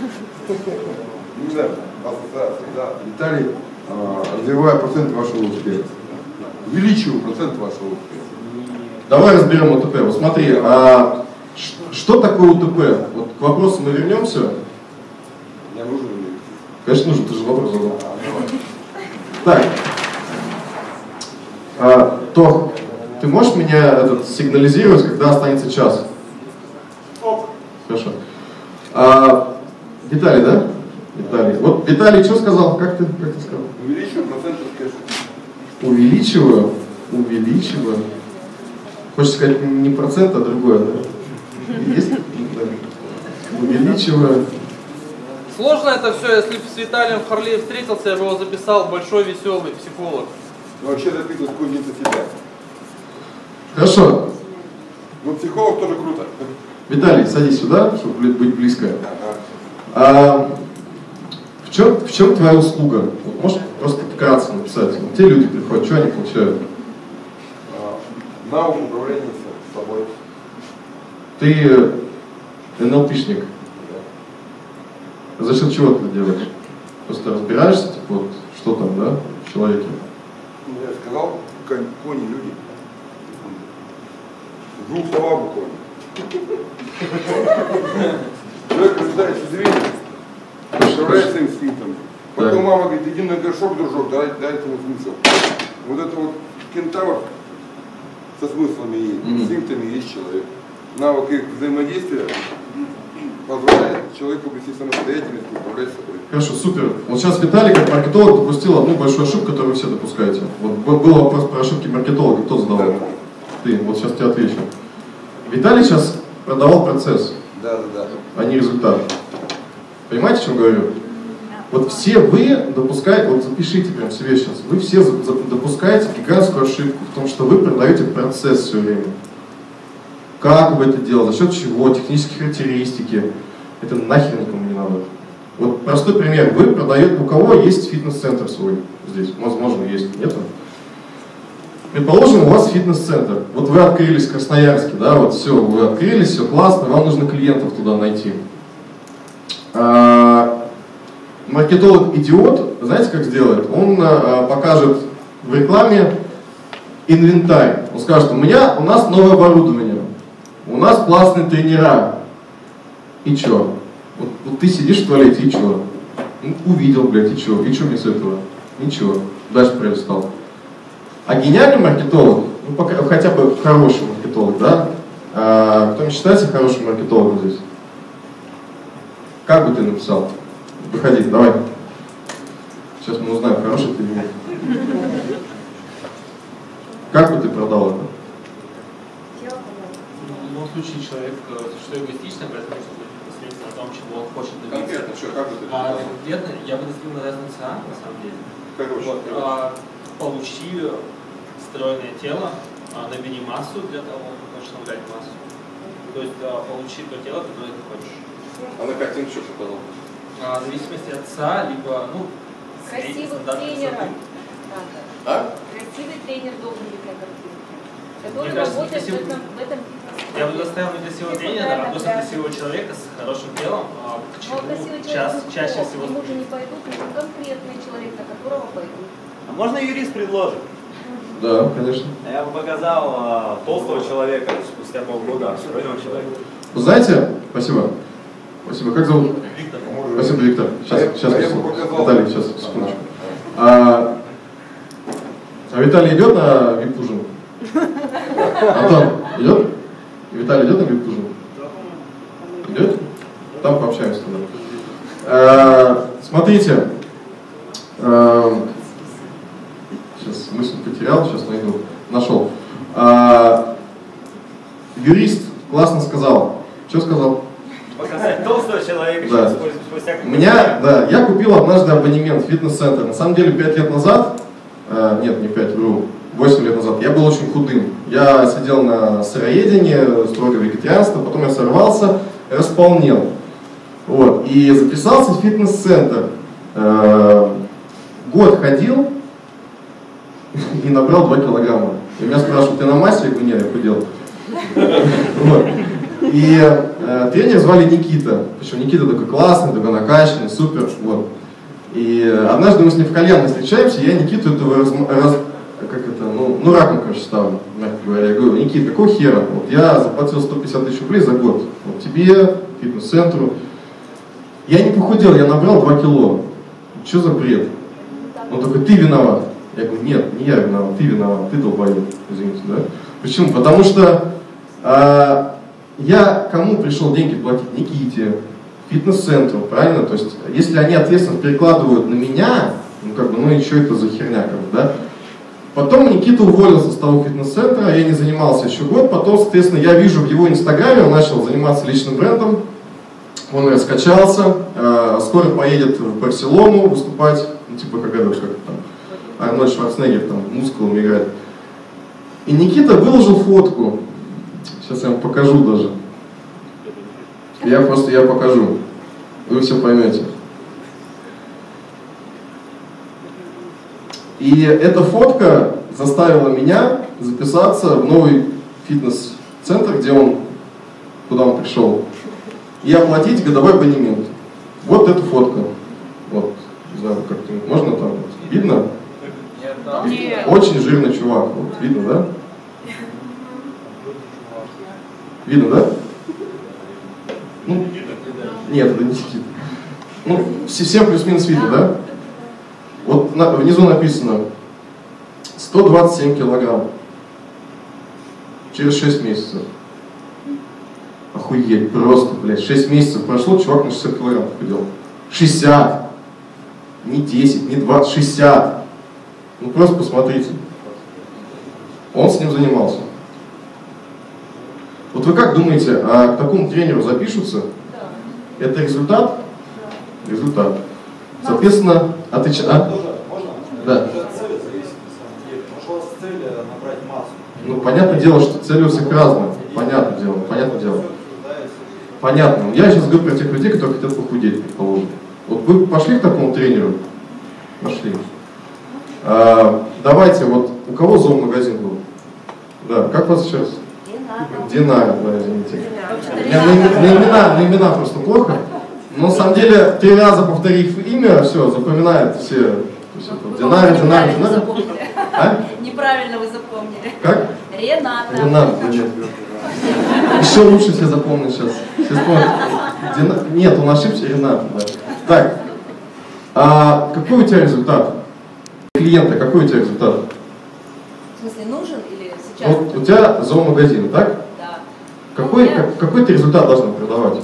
Не знаю, да, Виталий, развивая процент вашего успеха. Увеличиваю процент вашего успеха. Давай разберем УТП. Вот смотри, а что такое УТП? Вот к вопросу мы вернемся. Я нужен. Конечно, нужен, ты же вопрос задал. Так. А, Тох, ты можешь меня этот, сигнализировать, когда останется час? Хорошо. А, Виталий, да? Виталий. Вот Виталий что сказал? Как ты, как ты сказал? Увеличиваю процент успеха. Увеличиваю, увеличиваю. Хочешь сказать не процент, а другое, да? Есть? Да. Увеличиваю. Сложно это все, если бы с Виталием Харлеем встретился, я бы его записал, большой веселый психолог. Ну, вообще записывать кузница себя. Хорошо. Ну, психолог тоже круто. Виталий, садись сюда, чтобы быть близко. А, в, чем, в чем твоя услуга? Вот можешь просто вкратце написать. Вот те люди приходят, что они получают? А, навык управления с собой. Ты эн эл пи-шник. За счет чего ты это делаешь? Просто разбираешься, типа, вот, что там, да, в человеке? Я сказал, кони люди. В двух словах буквально. Человек рождается зверем, управляется инстинктом. Потом мама говорит, иди на горшок, дружок, дай, дай этому смысл. Вот это вот кентавр со смыслами и инстинктами есть человек. Навык их взаимодействия позволяет человеку обрести самостоятельность и управлять собой. Хорошо, супер. Вот сейчас Виталий, как маркетолог, допустил одну большую ошибку, которую вы все допускаете. Вот был вопрос про ошибки маркетолога, кто задавал? Да. Ты, вот сейчас тебе отвечу. Виталий сейчас продавал процесс, да, да, да. а не результат. Понимаете, о чем говорю? Вот все вы допускаете, вот запишите прям себе сейчас, вы все допускаете гигантскую ошибку в том, что вы продаете процесс все время. Как вы это делаете, за счет чего, технические характеристики, это нахер никому не надо. Вот простой пример, вы продаете, у кого есть фитнес-центр свой здесь, возможно, есть, нету? Предположим, у вас фитнес-центр, вот вы открылись в Красноярске, да, вот все, вы открылись, все классно, вам нужно клиентов туда найти. А, маркетолог-идиот, знаете, как сделает? Он а, покажет в рекламе инвентарь, он скажет, у меня, у нас новое оборудование, у нас классные тренера, и чё? Вот, вот ты сидишь в туалете, и чё? Ну, увидел, блядь, и чё? И чё мне с этого? Ничего, дальше пролистал. А гениальный маркетолог, ну, пока, хотя бы хороший маркетолог, да? А, кто не считается хорошим маркетологом здесь? Как бы ты написал? Выходи, давай. Сейчас мы узнаем, хороший ты или нет. Как бы ты продал это? В любом случае человек существует эгоистично, поэтому посмотрите на том, чего он хочет добиться. Конкретно, что, как бы ты а, конкретно я бы достиг на разном ЦА, на самом деле. Хороший, вот, а, получи стройное тело, а, набери массу для того, как хочешь набрать массу. То есть а, получи то тело, которое ты хочешь. А на картинке что показал? А, в зависимости от ЦА, либо, ну, Красивый тренер. А? Красивый тренер должен быть для картинки, который Мне кажется, работает красивый... в этом, в этом Я бы заставил на красивого тренера, а просто красивого человека с хорошим телом, а, к чему ча чаще всего... Ему же не пойдут, но конкретный человек, на которого пойдут. А можно юрист предложит? Да, конечно. Я бы показал а, толстого человека спустя полгода, стройного человека. Вы знаете, спасибо. Спасибо. Как зовут? Виктор. Спасибо, Виктор. Сейчас, а сейчас, я, сейчас. Я Виталий, сейчас, секундочку. А, а Виталий идет на вип-ужин? Антон, идет? Виталий идет на вип-ужин? Идет? Там пообщаемся тогда. А, смотрите. А, сейчас мысль потерял, сейчас найду. Нашел. А, юрист классно сказал. Что сказал? Показать толстого человека, да. спустя У меня, да, я купил однажды абонемент в фитнес-центр. На самом деле, пять лет назад, э, нет, не пять, вру, восемь лет назад, я был очень худым. Я сидел на сыроедении, строго вегетарианство, потом я сорвался, располнел. Вот. И записался в фитнес-центр. Год ходил и набрал два килограмма. И меня спрашивают, ты на массе? Я говорю, нет, я худел. Вот. И э, тренера звали Никита. Причем Никита такой классный, такой накачанный, супер. Вот. И однажды мы с ним в кальянной встречаемся, и я Никиту этого раз, раз, как это, ну, ну раком, короче, ставлю, мягко говоря. Я говорю, Никита, какого хера? Вот я заплатил сто пятьдесят тысяч рублей за год. Вот тебе, фитнес-центру. Я не похудел, я набрал два кило. Что за бред? Он такой, ты виноват. Я говорю, нет, не я виноват, ты виноват, ты долбоеб, извините, да? Почему? Потому что а, я кому пришел деньги платить? Никите, фитнес-центру, правильно? То есть, если они ответственность перекладывают на меня, ну как бы, ну и что это за херня, как бы, да? Потом Никита уволился с того фитнес-центра, я не занимался еще год, потом, соответственно, я вижу в его инстаграме, он начал заниматься личным брендом, он раскачался, э, скоро поедет в Барселону выступать, ну типа как это, как там, Арнольд Шварценеггер там мускулами играет. И Никита выложил фотку, сейчас я вам покажу даже, я просто, я покажу, вы все поймете. И эта фотка заставила меня записаться в новый фитнес-центр, где он, куда он пришел, и оплатить годовой абонемент. Вот эта фотка. Вот, не знаю, как-то можно там, вот, видно? Нет. Очень жирный чувак, вот, видно, да? Видно, да? Ну, нет, это не Никита. Ну, всем плюс-минус видно, да? Вот на, внизу написано сто двадцать семь килограмм через шесть месяцев. Охуеть, просто, блядь, шесть месяцев прошло, чувак на шестьдесят килограмм похудел. шестьдесят! Не десять, не двадцать, шестьдесят! Ну просто посмотрите. Он с ним занимался. Вот вы как думаете, а к такому тренеру запишутся? Да. Это результат? Да. Результат. Соответственно, отвеча... А? Да. Ну, понятное дело, что цели у всех разные. Понятное дело, понятное дело. Понятно. Я сейчас говорю про тех людей, которые хотят похудеть, предположим. Вот вы пошли к такому тренеру? Пошли. А, давайте, вот, у кого зоомагазин был? Да, как вас сейчас? Динара, да, извините. На, на, на, имена, на имена просто плохо. Но на самом деле, три раза повторив имя, все, запоминают все. Динара, Динара, Динара. А? Неправильно вы запомнили. Как? Рената. Рената, нет. Еще лучше все запомнить сейчас. Все Дина... Нет, он ошибся, Рената, да. Так, а какой у тебя результат? Клиента, какой у тебя результат? В смысле, нужен или сейчас? Вот у тебя зоомагазин, так? Да. Какой, меня... как, какой ты результат должен продавать?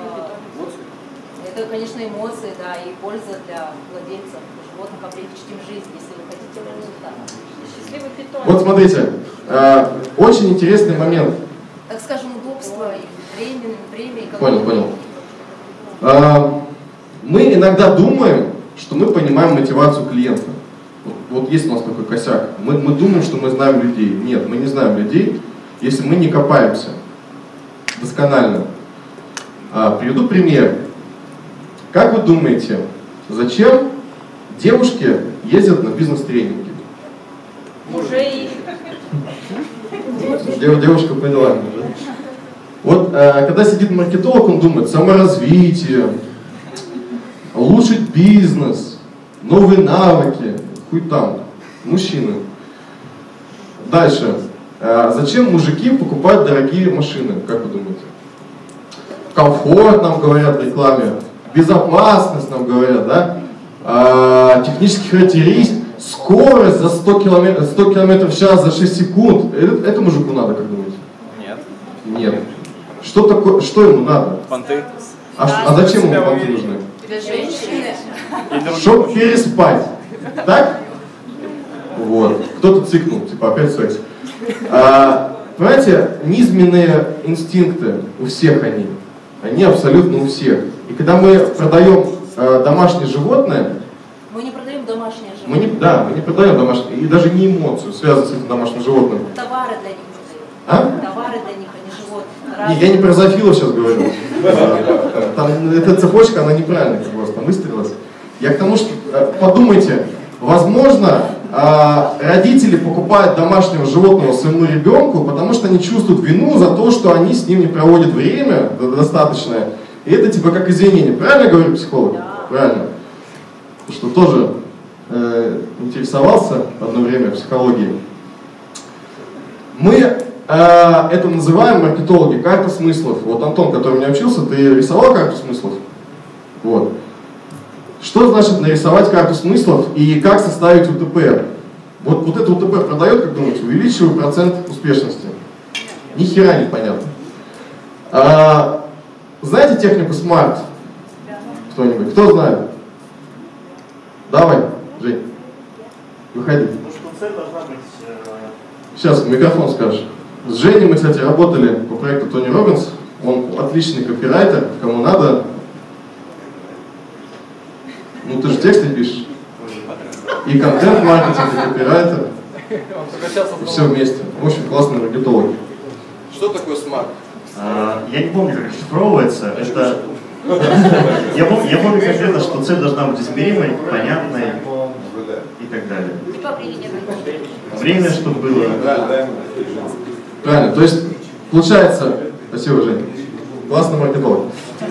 Это, конечно, эмоции, да, и польза для владельцев животных, облегчить им жизнь, если вы хотите результат. Счастливый питомец. Вот смотрите, э, очень интересный момент. Так скажем, удобство, и время, время, и Понял, понял. Э, мы иногда думаем, что мы понимаем мотивацию клиента. Вот, вот есть у нас такой косяк. Мы, мы думаем, что мы знаем людей. Нет, мы не знаем людей, если мы не копаемся досконально. Э, приведу пример. Как вы думаете, зачем девушки ездят на бизнес-тренинги? Мужей. Дев, девушка поняла. Да? Вот э, когда сидит маркетолог, он думает, саморазвитие, улучшить бизнес, новые навыки, хуй там, мужчины. Дальше. Э, зачем мужики покупают дорогие машины, как вы думаете? Комфорт нам говорят в рекламе, безопасность нам говорят, да? Э, технические характеристики, скорость за сто километров, сто километров в час за шесть секунд. Это, это мужику надо, как думаете? Нет. Нет. Что такое, что ему надо? Понты. А, а зачем ему понты нужны? Для женщины. Чтобы переспать. Так? Вот. Кто-то цикнул, типа опять секс. А, понимаете, низменные инстинкты, у всех они. Они абсолютно у всех. И когда мы продаем а, домашнее животное, мы не продаем домашнее животное. Мы не, да, мы не продаем домашнее, и даже не эмоцию, связанную с этим домашним животным. Товары для них. А? Товары для них, они живут. Не, я не про зоофилов сейчас говорю. Там, эта цепочка, она неправильно просто выстроилась. Я к тому, что подумайте, возможно, родители покупают домашнего животного своему ребенку, потому что они чувствуют вину за то, что они с ним не проводят время достаточное. И это типа как извинение. Правильно я говорю, психолог? Правильно. Что тоже э, интересовался одно время психологией. Мы э, это называем, маркетологи, карта смыслов. Вот Антон, который у меня учился, ты рисовал карту смыслов? Вот. Что значит нарисовать карту смыслов и как составить УТП? Вот, вот это УТП продает, как думаете, увеличиваю процент успешности. Ни хера не понятно. А, знаете технику смарт? Кто-нибудь? Кто знает? Давай, Жень, выходи. Ну что цель должна быть... Сейчас, в микрофон скажешь. С Женей мы, кстати, работали по проекту Тони Роббинс. Он отличный копирайтер, кому надо. Ну ты же тексты пишешь. И контент-маркетинг, и копирайтер. И все вместе. В общем, классный маркетолог. Что такое смарт? А, я не помню, как расшифровывается. Это... Я помню, я помню конкретно, что цель должна быть измеримой, понятной и так далее. Время, чтобы было. Правильно, то есть, получается, спасибо, Жень, классный маркетолог.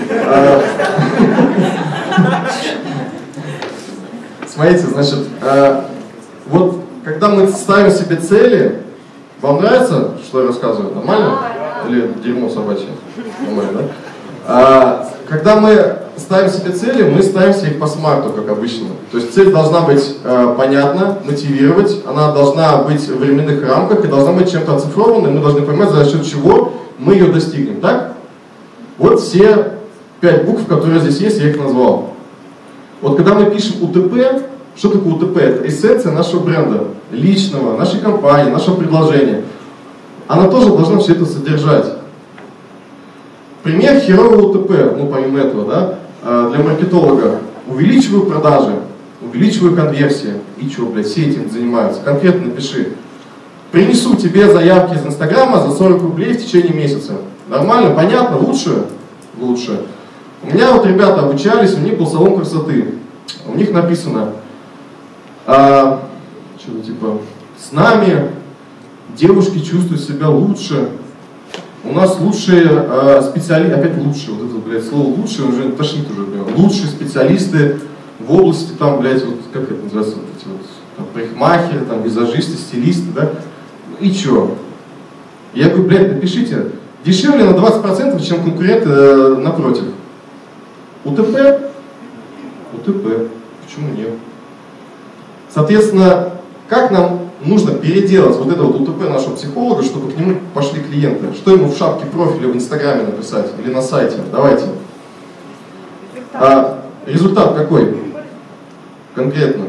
Смотрите, значит, вот когда мы ставим себе цели, вам нравится, что я рассказываю? Нормально? Или дерьмо собачье? Нормально, да? А, когда мы ставим себе цели, мы ставим себе их по смарту, как обычно. То есть цель должна быть э, понятна, мотивировать, она должна быть в временных рамках и должна быть чем-то оцифрована, и мы должны понимать, за счет чего мы ее достигнем. Так? Вот все пять букв, которые здесь есть, я их назвал. Вот когда мы пишем УТП, что такое УТП? Это эссенция нашего бренда, личного, нашей компании, нашего предложения. Она тоже должна все это содержать. Пример херового УТП, ну помимо этого, да, для маркетолога. Увеличиваю продажи, увеличиваю конверсии. И что, блядь, все этим занимаются? Конкретно напиши. Принесу тебе заявки из Инстаграма за сорок рублей в течение месяца. Нормально, понятно, лучше? Лучше. У меня вот ребята обучались, у них был салон красоты. У них написано, а, что-то типа, с нами девушки чувствуют себя лучше. У нас лучшие э, специалисты, опять лучшие, вот это, блядь, слово лучшие, уже тошнит уже, блядь, лучшие специалисты в области, там, блядь, вот, как это называется, вот эти вот, там, парикмахеры, там, визажисты, стилисты, да, и чё? Я говорю, блядь, напишите, дешевле на двадцать процентов, чем конкуренты э, напротив. УТП? УТП, почему нет? Соответственно, как нам нужно переделать вот это вот УТП нашего психолога, чтобы к нему пошли клиенты? Что ему в шапке профиля в Инстаграме написать или на сайте? Давайте. А, результат какой? Конкретно.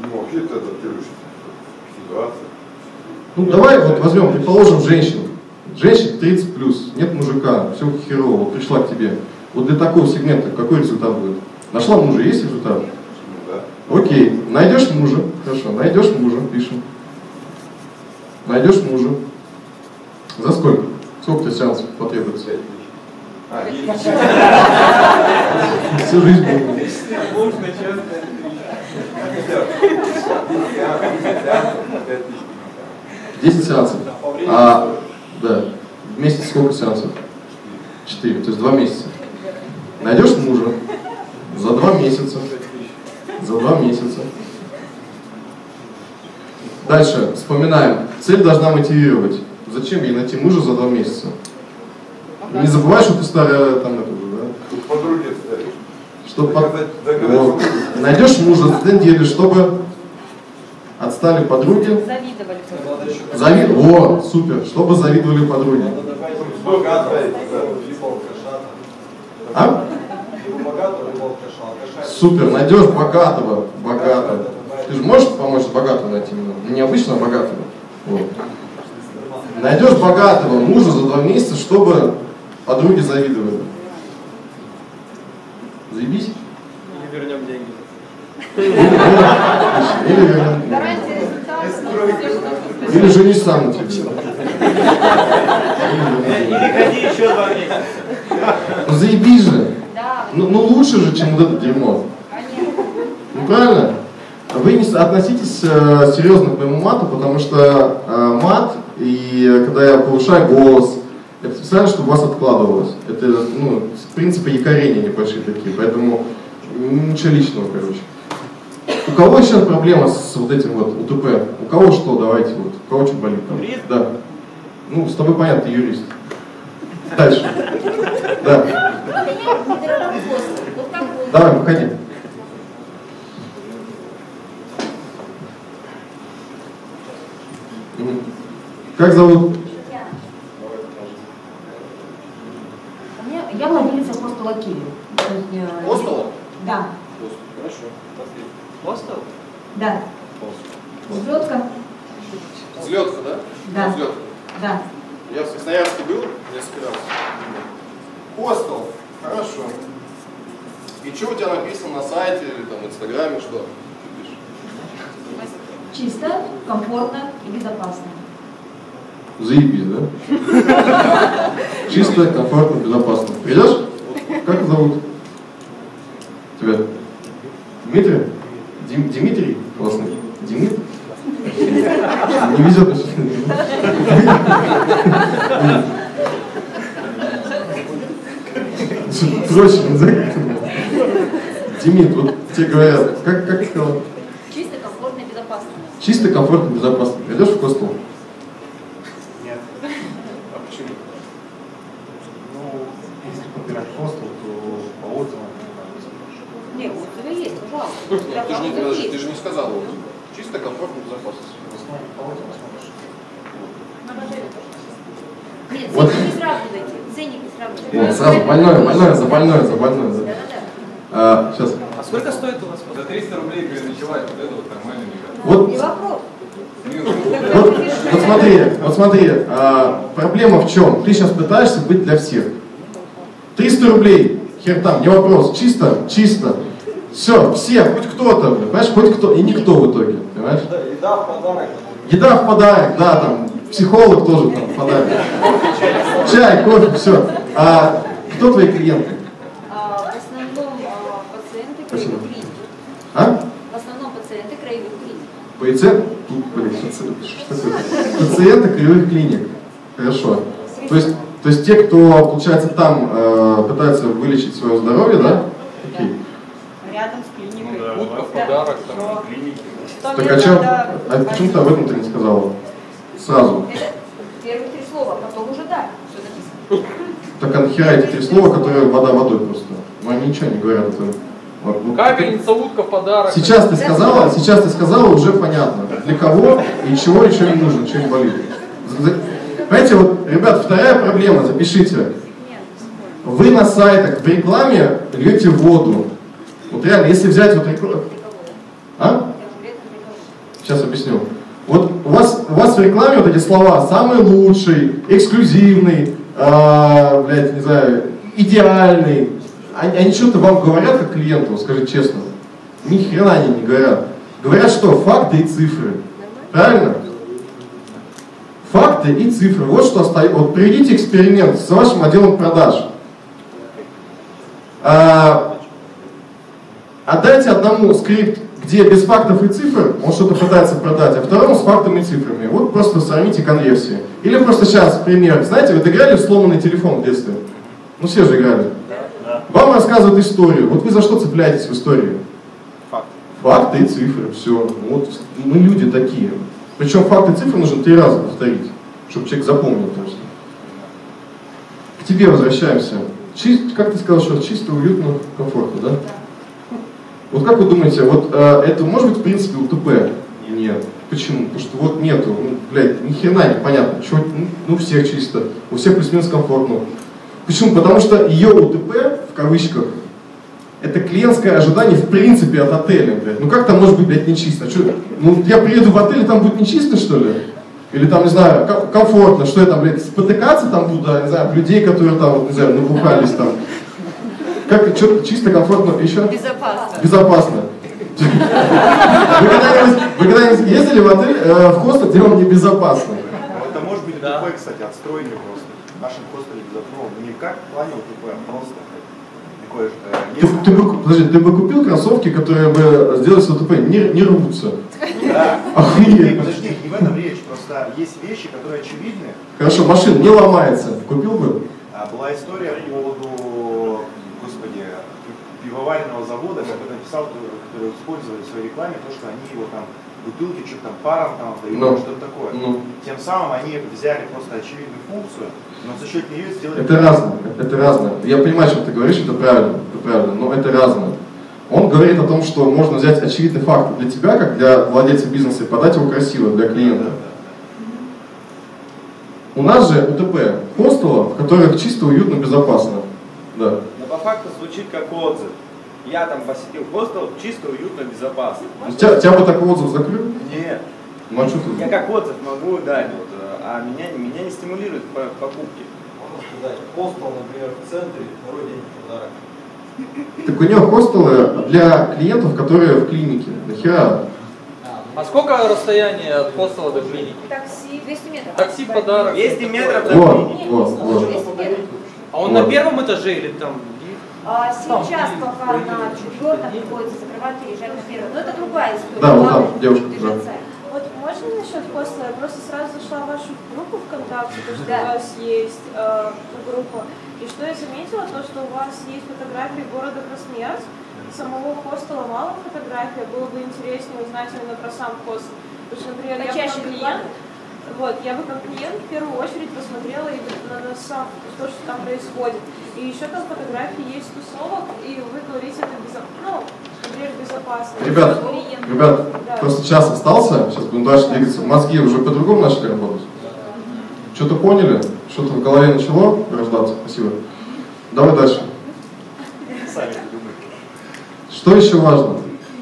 Ну давай вот возьмем, предположим, женщину. Женщина тридцать плюс, нет мужика, все херово, вот пришла к тебе. Вот для такого сегмента какой результат будет? Нашла мужа, есть результат? Окей, найдешь мужа, хорошо, найдешь мужа, пишем. Найдешь мужа. За сколько? Сколько тебе сеансов потребуется? Всю жизнь будет. десять сеансов. А, да. В месяц сколько сеансов? четыре, то есть два месяца. Найдешь мужа за два месяца. За два месяца. Дальше вспоминаем. Цель должна мотивировать. Зачем ей найти мужа за два месяца? Не забывай, что ты старая там это уже, да? Подруги чтобы под... вот. Найдешь мужа за две недели, чтобы отстали подруги. Завидовали. Зави... О, супер. Чтобы завидовали подруги. А? Супер, найдешь богатого, богатого. Ты же можешь помочь богатого найти? Не обычно, а богатого. Вот. Найдешь богатого мужа за два месяца, чтобы подруги завидовали. Заебись? Или вернем деньги. Или вернем деньги. Или женись сам на тебе. Или ходи еще два месяца. Ну заебись же. Ну, ну лучше же, чем вот это дерьмо. Ну правильно? Вы не относитесь э, серьезно к моему мату, потому что э, мат, и когда я повышаю голос, это специально, чтобы у вас откладывалось. Это, ну, в принципе, якорения небольшие такие, поэтому ничего личного, короче. У кого сейчас проблема с вот этим вот УТП? У кого что, давайте, вот, у кого что болит там? Юрист? Да. Ну, с тобой понятно, ты юрист. Дальше. Да. Давай, выходи. Как зовут? Я владелица хостела Киви. Хостела? Да. Хорошо. Хостел? Да. Взлетка? Взлетка, да? Да. Взлетка. Да. Я в Красноярске был несколько раз. Хостел. Хорошо. И что у тебя написано на сайте или там в Инстаграме, что? Чисто, комфортно и безопасно. Заебись, да? Чисто, комфортно, безопасно. Придешь? Как зовут тебя? Дмитрий? Дим, Дмитрий? Классный. Димит? Не везет мне. Проще, не знаю. Димит, вот тебе говорят, как, как ты сказал? Чисто, комфортно и безопасно. Чисто, комфортно, безопасно. Придешь в хостел? Нет. А почему? Ну, если подбирать хостел, то по отзывам. Нет, отзывы есть, пожалуйста. Нет, ты же не, подожди, ты же не сказал. Чисто, комфортно, безопасно. В основном по отзывам смотришь. Нет, Вот. ценник не сравнивайте. Ценник не сравнивайте. Вот, сразу больное, больное, за больное, за больное. За... А, сейчас. А сколько стоит у вас? За триста рублей переночевать, вот это вот нормально, мне кажется. Вот. Не вопрос. Вот, вот смотри, вот смотри, а, проблема в чем? Ты сейчас пытаешься быть для всех. триста рублей, хер там, не вопрос, чисто, чисто. Все, все, хоть кто-то, понимаешь, хоть кто, и никто в итоге, понимаешь? Еда в подарок. Еда в подарок, да, там, психолог тоже там в подарок. Чай, кофе, все. А кто твои клиенты? А, в основном а, пациенты краевых клиник. А? В основном пациенты краевых клиник. Пациент, блин, пациент, что такое? Пациенты краевых клиник. Хорошо. То есть, то есть те, кто, получается, там э, пытаются вылечить свое здоровье, да? Окей. Рядом с клиникой. Ну, да, утка в подарок, там, клиники. Так а, чё, а почему ты об этом-то не сказала? Сразу. Это первые три слова, потом уже да, что написано. Так а нахера эти три слова, которые вода водой просто? Ну они ничего не говорят. Это... Вот, вот. Капельница, утка в подарок. Сейчас ты сказала, сейчас ты сказала, уже понятно. Для кого и чего еще не нужно, что не болит. Понимаете, вот, ребят, вторая проблема, запишите. Вы на сайтах в рекламе льете воду. Вот реально, если взять вот рекламу... А? Сейчас объясню. Вот у вас, у вас в рекламе вот эти слова «самый лучший», «эксклюзивный», э, блядь, не знаю, «идеальный». Они, они что-то вам говорят как клиенту, скажите честно? Ни хрена они не говорят. Говорят что? Факты и цифры. Правильно? Факты и цифры. Вот что остается. Вот проведите эксперимент с вашим отделом продаж. А, отдайте одному скрипт, где без фактов и цифр, он что-то пытается продать, а второму с фактами и цифрами. Вот просто сравните конверсии. Или просто сейчас, пример. Знаете, вы играли в сломанный телефон в детстве? Ну все же играли. Вам рассказывают историю. Вот вы за что цепляетесь в истории? Факты. Факты и цифры. Все. Вот мы люди такие. Причем факты и цифры нужно три раза повторить, чтобы человек запомнил точно. К тебе возвращаемся. Чист, как ты сказал, что чисто, уютно, комфортно, да? Вот как вы думаете, вот э, это может быть в принципе УТП? Нет. Почему? Потому что вот нету, ну, блядь, ни хрена непонятно. Чего, ну, ну, у всех чисто, у всех плюс-минус комфортно. Почему? Потому что ее УТП, в кавычках, это клиентское ожидание в принципе от отеля, блядь. Ну как там может быть, блядь, нечисто? Что, ну я приеду в отель, и там будет нечисто, что ли? Или там, не знаю, комфортно, что я там, блядь, спотыкаться там буду, не знаю, людей, которые там, вот, не знаю, набухались там. Как, что, чисто, комфортно, еще? Безопасно. Безопасно. Вы когда-нибудь, вы когда-нибудь ездили в отель, э, в хостел, где вам небезопасно? Это может быть УТП, кстати, отстройки просто. нашем хостеле безопасном, не как в плане УТП, а просто такое же Ты, место. ты, бы, подожди, ты бы купил кроссовки, которые бы сделали с УТП, не, не рвутся? Да. Охуеть. Подожди, не в этом речь, просто есть вещи, которые очевидны. Хорошо, машина не ломается, купил бы? А, была история по поводу, господи, пивоваренного завода, который написал, который использовали в своей рекламе, то, что они его там бутылки, что-то там паром там отдают, ну, что-то такое. Ну. Тем самым они взяли просто очевидную функцию, но за счет нее сделали... Это разное, это разное. Я понимаю, что ты говоришь, это правильно, это правильно, но это разное. Он говорит о том, что можно взять очевидный факт для тебя, как для владельца бизнеса, и подать его красиво для клиента. Да, да, да. У нас же УТП хостелов, в которых чисто, уютно, безопасно. Да. Но по факту звучит как отзыв. Я там посетил хостел, чисто, уютно, безопасно. Тебя, тебя бы такой отзыв закрыл? Нет. Ну, а что ты? Я как отзыв могу дать, вот, а меня, меня не стимулирует покупки. Можно сказать, хостел, например, в центре, второй день подарок. Так у него хостелы для клиентов, которые в клинике. Нахера? А сколько расстояние от хостела до клиники? Такси двести метров. Такси подарок. двести метров до вот, клиники. Вот, вот. А он вот. на первом этаже или там? А сейчас пока на четвертом приходится закрывать, переезжать на первый. Но это другая история. Да, вот там, девушка. Да. Вот можно насчет хостела? Я просто сразу зашла в вашу группу ВКонтакте, то, что да. у вас есть э, группа. И что я заметила, то, что у вас есть фотографии города Красноярск. Самого хостела мало фотографий, было бы интереснее узнать именно про сам хостел. Потому что, например, я Почаще как клиент, вот, я бы как клиент в первую очередь посмотрела именно на, на сам, то, что там происходит. И еще там фотографии есть тусовок, и вы говорите, это безопасно, ну, например, безопасно. Ребят, ребят, да. просто час остался, сейчас будем дальше двигаться. Мозги уже по-другому начали работать? Что-то поняли? Что-то в голове начало рождаться? Спасибо. Давай дальше. Что еще важно?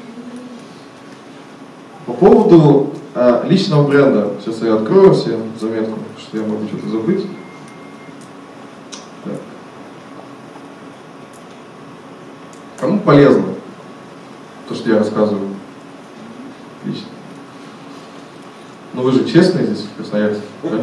По поводу э, личного бренда. Сейчас я открою все заметку, что я могу что-то забыть. Так. Кому полезно то, что я рассказываю? Отлично. Ну вы же честные здесь, в Красноярске.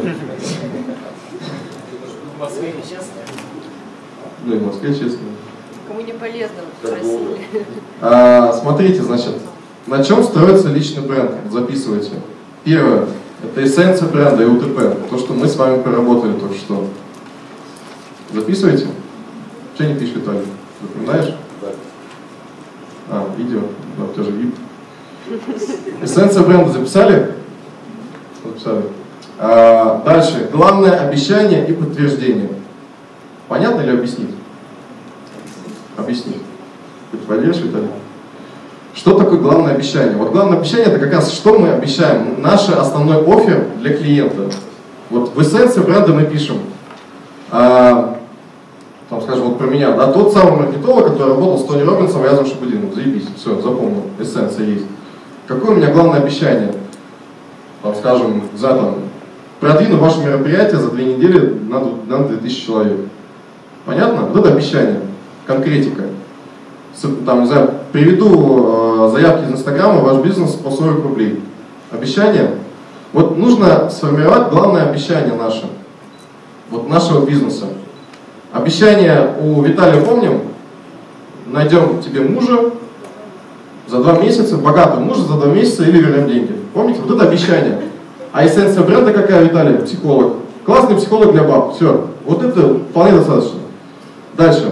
В Москве честно. Ну и в Москве честные. Кому не полезно, вот спросили. А, смотрите, значит, на чем строится личный бренд? Записывайте. Первое, это эссенция бренда и УТП. То, что мы с вами проработали только что. Записывайте. Что не пишешь, Виталий? Запоминаешь? Да. А, видео. Да, тоже вид. Эссенция бренда записали? Записали. А, дальше. Главное обещание и подтверждение. Понятно или объяснить? Объяснить. Ты поверишь, Виталий? Что такое главное обещание? Вот главное обещание — это как раз что мы обещаем. Наш основной оффер для клиента. Вот в эссенции бренда мы пишем, а, там, скажем, вот про меня, да, тот самый маркетолог, который работал с Тони Робинсом и Язом Шабудиновым. Заебись, все, запомнил, эссенция есть. Какое у меня главное обещание? Там, скажем, за там, продвину ваше мероприятие за две недели на, на две тысячи человек. Понятно? Вот это обещание, конкретика. Там, не знаю, приведу э, заявки из Инстаграма, ваш бизнес по сорок рублей. Обещание? Вот нужно сформировать главное обещание наше, вот нашего бизнеса. Обещание у Виталия помним, найдем тебе мужа за два месяца, богатого мужа за два месяца или вернем деньги. Помните? Вот это обещание. А эссенция бренда какая, Виталий? Психолог. Классный психолог для баб. Все. Вот это вполне достаточно. Дальше.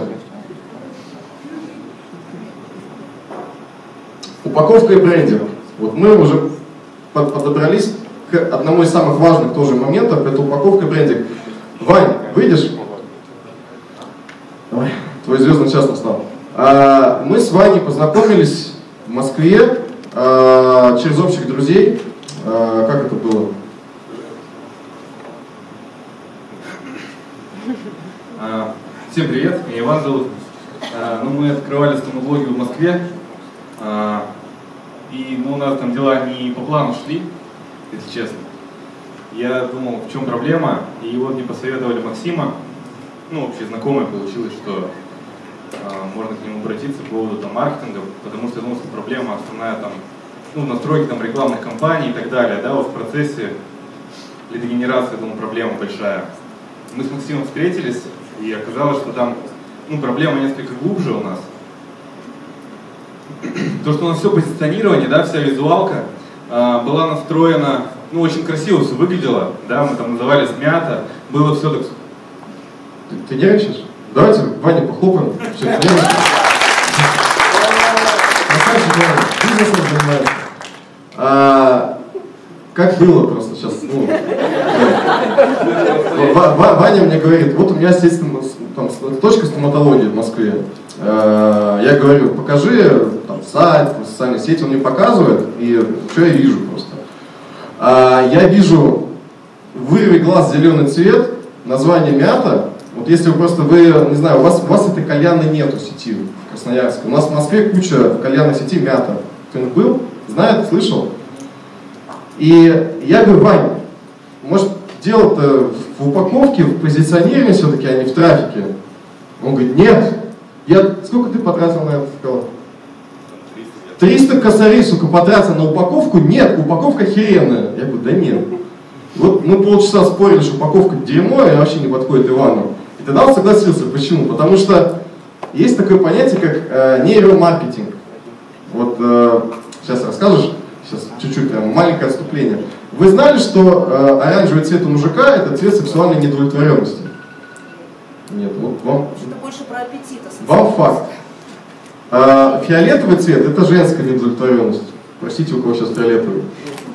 Упаковка и брендинг. Вот мы уже подобрались к одному из самых важных тоже моментов, это упаковка и брендинг. Вань, выйдешь? Давай, твой звездный час настал. А, мы с Ваней познакомились в Москве а, через общих друзей. А, как это было? А, всем привет, меня Иван зовут. А, ну, мы открывали стоматологию в Москве. А, и ну, у нас там дела не по плану шли, если честно. Я думал, в чем проблема, и вот мне посоветовали Максима. Ну, общий знакомый, получилось, что а, можно к нему обратиться по поводу там, маркетинга, потому что ну, проблема основная там, ну, настройки там, рекламных кампаний и так далее. Да, вот в процессе лидогенерации, думаю, проблема большая. мы с Максимом встретились, и оказалось, что там ну, проблема несколько глубже у нас. То, что у нас все позиционирование, да, вся визуалка э, была настроена, ну, очень красиво все выглядело, да, мы там назывались мята, было все так... Ты, ты нервничаешь? Давайте Ване похлопаем. Все, бизнесом занимается. А, как было просто сейчас? Ну, да. Ваня мне говорит, вот у меня есть там, точка стоматологии в Москве. А, я говорю, покажи там, сайт, социальные сети, он мне показывает, и что я вижу просто. А, я вижу вырви глаз зеленый цвет, название мята. Вот если вы просто, вы, не знаю, у вас, у вас этой кальянной нету сети в Красноярске. У нас в Москве куча кальянной сети мята. Кто-нибудь был? Знает? Слышал? И я говорю, Вань, может дело-то в упаковке, в позиционировании все-таки, а не в трафике? Он говорит, нет. Я, сколько ты потратил на это, сказал? триста косарей, сука, потратил на упаковку? Нет, упаковка херенная. Я говорю, да нет. Вот мы полчаса спорили, что упаковка дерьмо и вообще не подходит Ивану. И тогда он согласился. Почему? Потому что есть такое понятие, как э, нейромаркетинг. Вот э, сейчас расскажешь, сейчас чуть-чуть, прям маленькое отступление. Вы знали, что э, оранжевый цвет у мужика – это цвет сексуальной недовлетворенности? Нет, вот вам... Это больше про аппетит. Вам факт. Э, фиолетовый цвет – это женская недовлетворенность. Простите, у кого сейчас фиолетовый.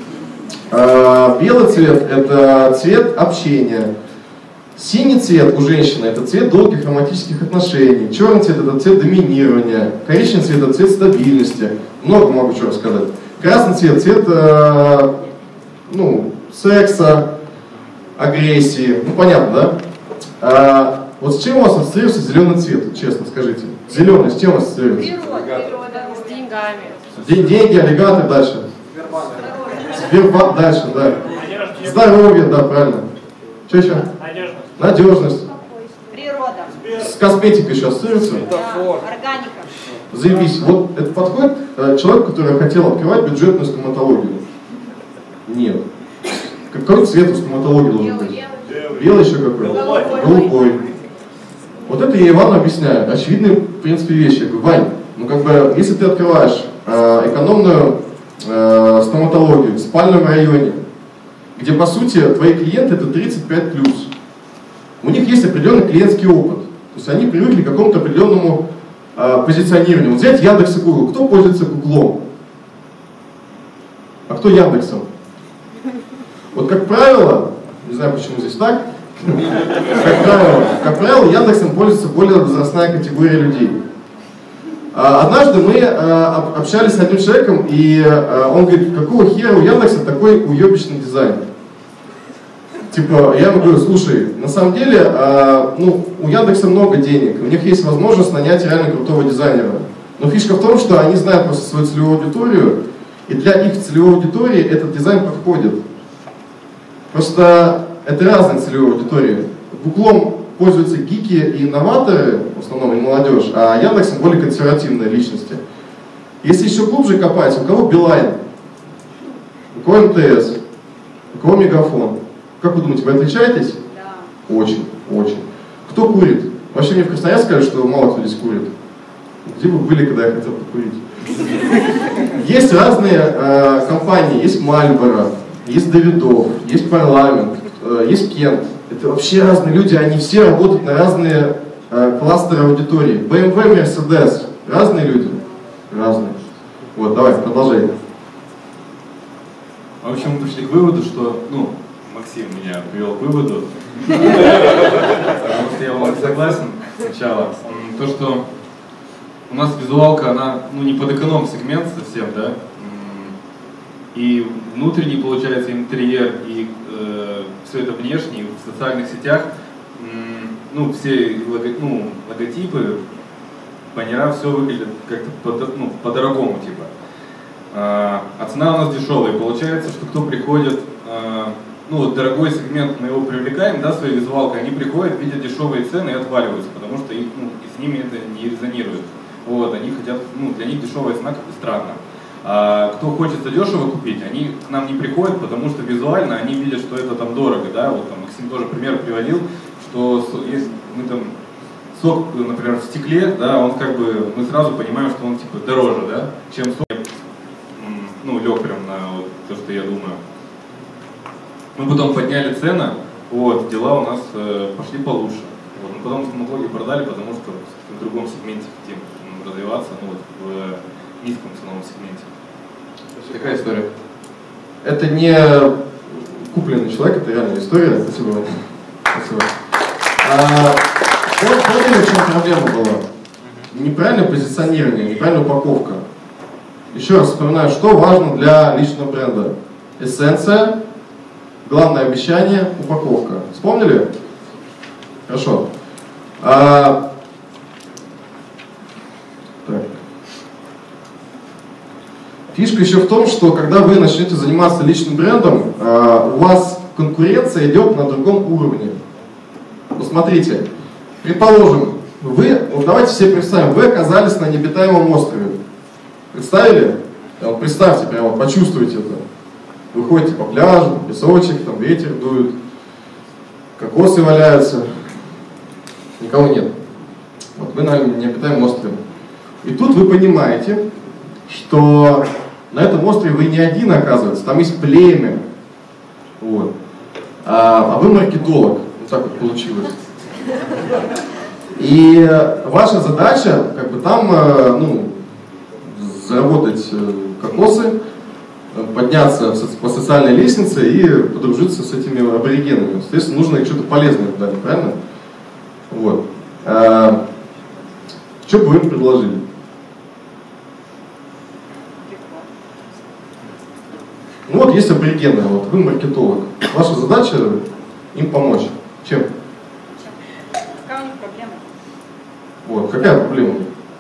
Э, белый цвет – это цвет общения. Синий цвет у женщины – это цвет долгих романтических отношений. Черный цвет – это цвет доминирования. Коричневый цвет – это цвет стабильности. Много могу чего рассказать. Красный цвет – цвет э, ну, секса, агрессии. Ну, понятно, да? А, вот с чем у вас ассоциируется зеленый цвет, честно скажите? Зеленый с чем ассоциируется? Природа, с деньгами. День, деньги, аллигатор, дальше. Сбербанк, дальше, да. Здоровье, да, правильно. Что еще? Надежность. Надежность. Природа. С косметикой сейчас ассоциируется? Да. Органика. Заебись. Вот это подходит э, человек, который хотел открывать бюджетную стоматологию? Нет. Какой цвет у стоматологии должен быть? Белый еще какой? Голубой. Голубой. Вот это я Ивану объясняю. Очевидные, в принципе, вещи. Я говорю, Вань, ну как бы, если ты открываешь э, экономную э, стоматологию в спальном районе, где, по сути, твои клиенты это тридцать пять плюс, у них есть определенный клиентский опыт. То есть они привыкли к какому-то определенному э, позиционированию. Вот взять Яндекс и Google. Кто пользуется Гуглом? А кто Яндексом? Вот как правило, не знаю почему здесь так, как правило, как правило, Яндексом пользуется более возрастная категория людей. Однажды мы общались с одним человеком, и он говорит, какого хера у Яндекса такой уебищный дизайн? Типа, я ему говорю, слушай, на самом деле, ну, у Яндекса много денег, у них есть возможность нанять реально крутого дизайнера. Но фишка в том, что они знают просто свою целевую аудиторию, и для их целевой аудитории этот дизайн подходит. Просто это разные целевые аудитории. Гуглом пользуются гики и инноваторы, в основном и молодежь, а Яндексом более консервативные личности. Если еще глубже копать, у кого Билайн, у кого МТС, у кого Мегафон. Как вы думаете, вы отличаетесь? Да. Очень, очень. Кто курит? Вообще мне в Красноярске сказали, что мало кто здесь курит. Где вы были, когда я хотел покурить? Есть разные э, компании, есть Marlboro, есть Давидов, есть Парламент, э, есть Кент. Это вообще разные люди, они все работают на разные э, кластеры аудитории. бэ эм вэ, Mercedes, разные люди? Разные. Вот, давай, продолжай. В общем, мы пришли к выводу, что, ну, Максим меня привел к выводу, потому что я вам согласен сначала, то, что у нас визуалка, она, ну, не под эконом-сегмент совсем, да, и внутренний, получается, интерьер, и э, все это внешне, в социальных сетях, ну, все лого, ну, логотипы, баннера, все выглядит как-то по, ну, по-дорогому, типа. А, а цена у нас дешевая, и получается, что кто приходит, а, ну, вот дорогой сегмент, мы его привлекаем, да, своей визуалкой, они приходят, видят дешевые цены и отваливаются, потому что их, ну, с ними это не резонирует. Вот, они хотят, ну, для них дешевая цена как-то странно. А кто хочет задешево купить, они к нам не приходят, потому что визуально они видят, что это там дорого, да, вот там Максим тоже пример приводил, что со- если мы там сок, например, в стекле, да, он как бы, мы сразу понимаем, что он типа дороже, да, чем сок, м, ну, лег прям на вот то, что я думаю. Мы потом подняли цены, вот, дела у нас э, пошли получше. Вот, мы потом стоматологию продали, потому что в другом сегменте хотим развиваться, ну, вот, в низком ценовом сегменте. Какая история? Это не купленный человек, это реальная история. Спасибо вам. Спасибо. А, вот поняли, в чем проблема была? Неправильное позиционирование, неправильная упаковка. Еще раз вспоминаю, что важно для личного бренда. Эссенция, главное обещание, упаковка. Вспомнили? Хорошо. А, так. Фишка еще в том, что когда вы начнете заниматься личным брендом, э, у вас конкуренция идет на другом уровне. Посмотрите, предположим, вы, вот давайте все представим, вы оказались на необитаемом острове. Представили? Вот представьте, прямо вот почувствуйте это. Вы ходите по пляжу, песочек, там ветер дует, кокосы валяются, никого нет. Вот вы на необитаемом острове. И тут вы понимаете, что на этом острове вы не один, оказывается, там есть племя. Вот. А, а вы маркетолог. Вот так вот получилось. И ваша задача, как бы там, ну, заработать кокосы, подняться по социальной лестнице и подружиться с этими аборигенами. Соответственно, нужно их что-то полезное дать, правильно? Вот. А, что бы вы им предложили? Ну вот есть аборигены, вот вы маркетолог. Ваша задача им помочь. Чем? Какая у них проблема? Вот, какая проблема?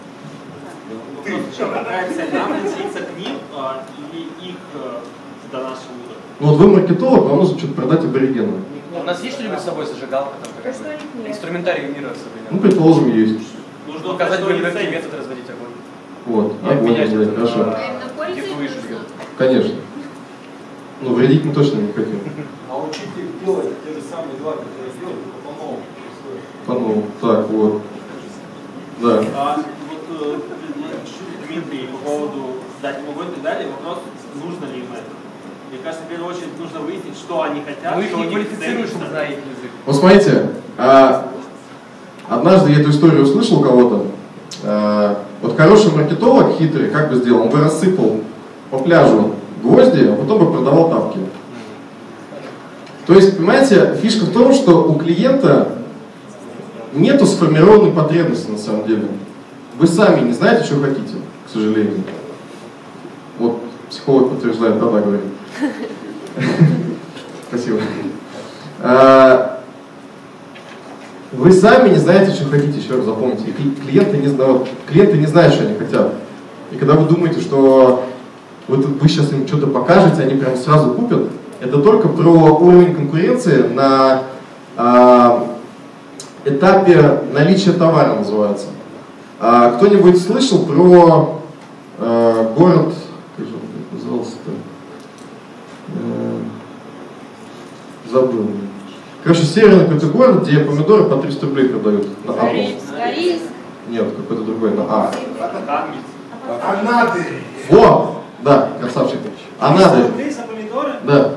Какая цель нам относиться к ним а, или их а, до нашего уровня? Ну вот вы маркетолог, вам нужно что-то продать аборигенам. У нас есть что-нибудь с собой зажигалка, там, какая-то? Инструментарий мира современного? Ну, предположим, есть. Нужно указать указать, более что легкий метод разводить огонь. Вот, И огонь обменять разводить, это хорошо. на тепловые жидкости. Конечно. Ну, вредить мы точно не хотим. А учить их делать те же самые дела, которые делают, по-новому. По-новому. Так, вот. Да. А вот э, Дмитрий по поводу дать им огонь и так далее, вопрос, нужно ли им это. Мне кажется, в первую очередь нужно выяснить, что они хотят. Ну их что не у них квалифицируешь, ценится. зная их язык. Вот смотрите, а, однажды я эту историю услышал у кого-то. А, вот хороший маркетолог, хитрый, как бы сделал? Он бы рассыпал по пляжу гвозди, а потом бы продавал тапки. То есть, понимаете, фишка в том, что у клиента нету сформированной потребности на самом деле. Вы сами не знаете, что хотите, к сожалению. Вот психолог подтверждает, да-да, говорит. Спасибо. Вы сами не знаете, что хотите, еще раз запомните. И клиенты не знают, клиенты не знают, что они хотят. И когда вы думаете, что вот вы сейчас им что-то покажете, они прям сразу купят, это только про уровень конкуренции на э, этапе наличия товара называется. А кто-нибудь слышал про э, город, как же он назывался-то? Э, забыл. Короче, северный какой-то город, где помидоры по триста рублей продают на А. Зариск. Нет, какой-то другой, на А. Анады. Во! Да, красавчик. Анады. За помидоры? Да.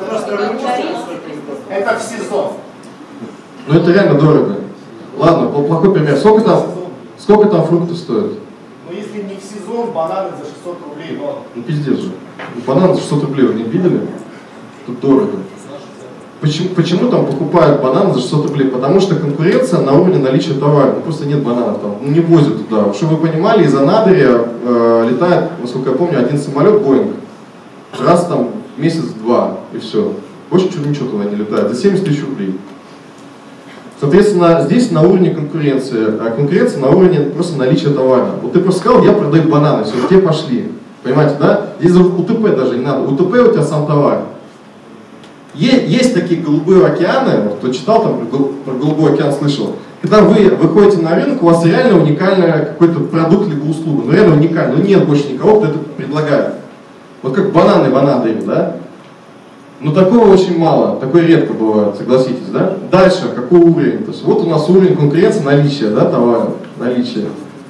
Это в сезон. Ну это реально дорого. Ладно, плохой пример. Сколько там, сколько там фрукты стоят? Но если не в сезон, бананы за шестьсот рублей. Но... Ну пиздец же. Бананы за шестьсот рублей вы не видели? Тут дорого. Почему, почему там покупают бананы за шестьсот рублей? Потому что конкуренция на уровне наличия товара. Ну, просто нет бананов там, ну, не возят туда. Чтобы вы понимали, из Анадыря э, летает, насколько я помню, один самолет Боинг. Раз там месяц-два, и все. Больше чего ничего туда не летает. За семьдесят тысяч рублей. Соответственно, здесь на уровне конкуренции. А конкуренция на уровне просто наличия товара. Вот ты просто сказал, я продаю бананы, все, те пошли. Понимаете, да? Здесь за УТП даже не надо. УТП у тебя сам товар. Есть такие голубые океаны, вот, кто читал там про голубой океан, слышал. Когда вы выходите на рынок, у вас реально уникальный какой-то продукт либо услуга. Ну реально уникальный, но нет больше никого, кто это предлагает. Вот как бананы в Анадыре, да? Но такого очень мало, такое редко бывает, согласитесь, да? Дальше, какой уровень? То есть вот у нас уровень конкуренции, наличие, да, товара, наличие.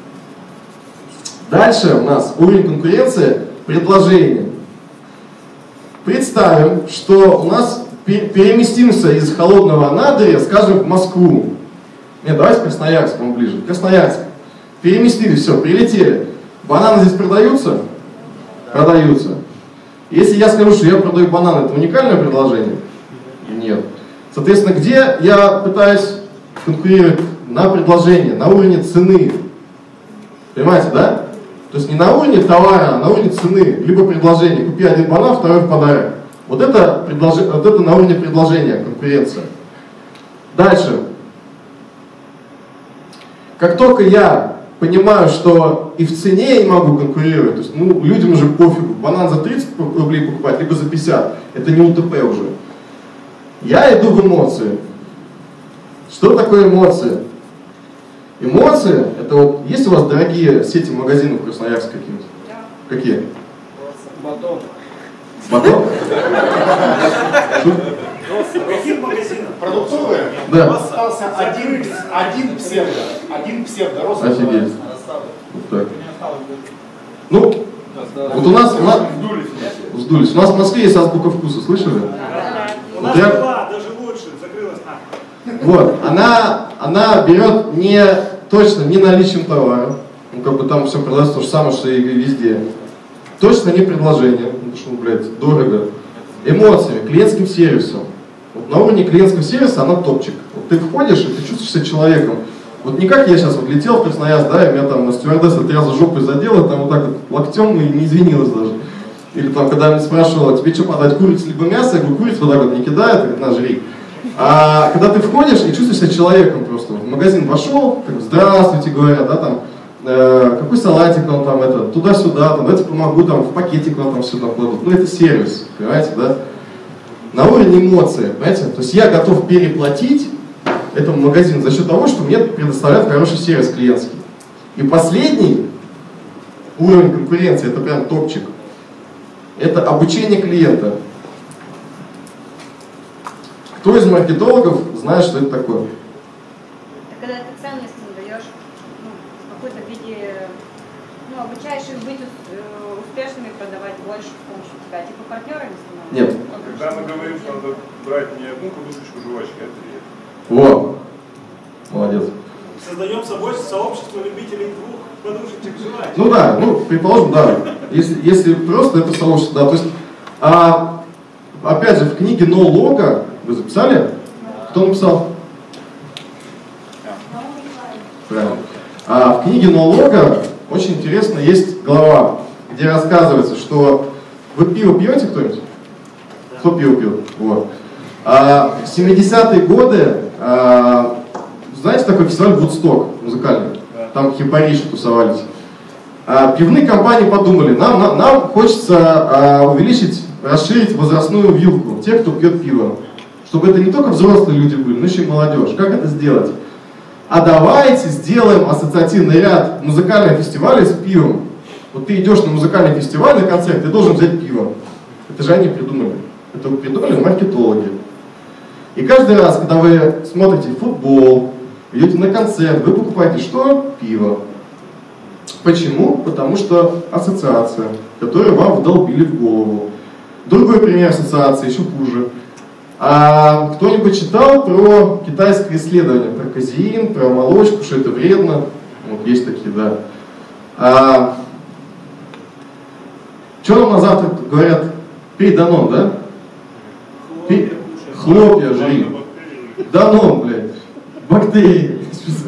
Дальше у нас уровень конкуренции, предложения. Представим, что у нас переместимся из холодного Анадыря, скажем, в Москву. Нет, давайте Красноярск, вам ближе. Красноярск. Переместились, все, прилетели. Бананы здесь продаются? Продаются. Если я скажу, что я продаю бананы, это уникальное предложение? Нет. Соответственно, где я пытаюсь конкурировать? На предложение, на уровне цены. Понимаете, да? То есть не на уровне товара, а на уровне цены. Либо предложение. Купи один банан, второй в подарок. Вот это, предлож... вот это на уровне предложения, конкуренция. Дальше. Как только я понимаю, что и в цене я не могу конкурировать, то есть, ну, людям уже пофигу, банан за тридцать рублей покупать, либо за пятьдесят, это не УТП уже. Я иду в эмоции. Что такое эмоции? Эмоции, это вот, есть у вас дорогие сети магазинов в Красноярске какие-нибудь? Да. Какие? Батон. Батон? Каких магазинов? Продуктовые? Да. У вас остался один, один псевдо. Один псевдо. Рост. Офигеть. Вот так. Ну, вот у нас, у нас сдулись. У нас в Москве есть азбука вкуса, слышали? У нас была, даже лучше, закрылась нахуй. Вот, она, она берет не точно не наличием товара, ну как бы там все продается то же самое, что и везде. Точно не предложение, потому что, блядь, дорого. Эмоциями, клиентским сервисом. Вот на уровне клиентского сервиса она топчик. Вот ты входишь, и ты чувствуешь себя человеком. Вот не как я сейчас вот летел в Красноярск, да, и меня там стюардесса три раза жопой задела, там вот так вот локтем и не извинилась даже. Или там, когда меня спрашивала, тебе что подать, курицу либо мясо, я говорю, курицу вот так вот не кидает, говорит, на, жри. А когда ты входишь и чувствуешь себя человеком просто, в магазин вошел, как, здравствуйте, говорят, да, там, э, какой салатик он там, это, туда-сюда, там, давайте помогу, там, в пакетик вам там все там кладут. Ну, это сервис, понимаете, да? На уровне эмоций, понимаете, то есть я готов переплатить этому магазину за счет того, что мне предоставляют хороший сервис клиентский. И последний уровень конкуренции, это прям топчик, это обучение клиента. Кто из маркетологов знает, что это такое? Когда ты ценность даешь, ну, в какой-то виде, ну, обучаешь их быть успешными, продавать больше с помощью тебя, типа партнерами становятся? Нет. Когда мы говорим, что надо брать не одну подушечку жвачки, а три. Во. Молодец. Создаем собой сообщество любителей двух подушечек жвачки. Ну да, ну, предположим, да. Если, если просто это сообщество, да. То есть, а, опять же, в книге No Logo, вы записали? Кто написал? Правильно. А в книге No Logo очень интересно есть глава, где рассказывается, что вы пиво пьете кто-нибудь? Кто пиво пил? Вот. А, в семидесятые годы, а, знаете, такой фестиваль Вудсток музыкальный? Там хипариши тусовались. А, пивные компании подумали, нам, нам, нам хочется а, увеличить, расширить возрастную вилку, те, кто пьет пиво. Чтобы это не только взрослые люди были, но еще и молодежь. Как это сделать? А давайте сделаем ассоциативный ряд музыкальных фестивалей с пивом. Вот ты идешь на музыкальный фестиваль, на концерт, ты должен взять пиво. Это же они придумали. Это придумали маркетологи. И каждый раз, когда вы смотрите футбол, идете на концерт, вы покупаете что? Пиво. Почему? Потому что ассоциация, которую вам вдолбили в голову. Другой пример ассоциации, еще хуже. А кто-нибудь читал про китайское исследование, про казеин, про молочку, что это вредно? Вот есть такие, да. А, что нам на завтрак говорят? Пей Данон, да? Пей, хлопья жри. Данон, блядь. Бактерии.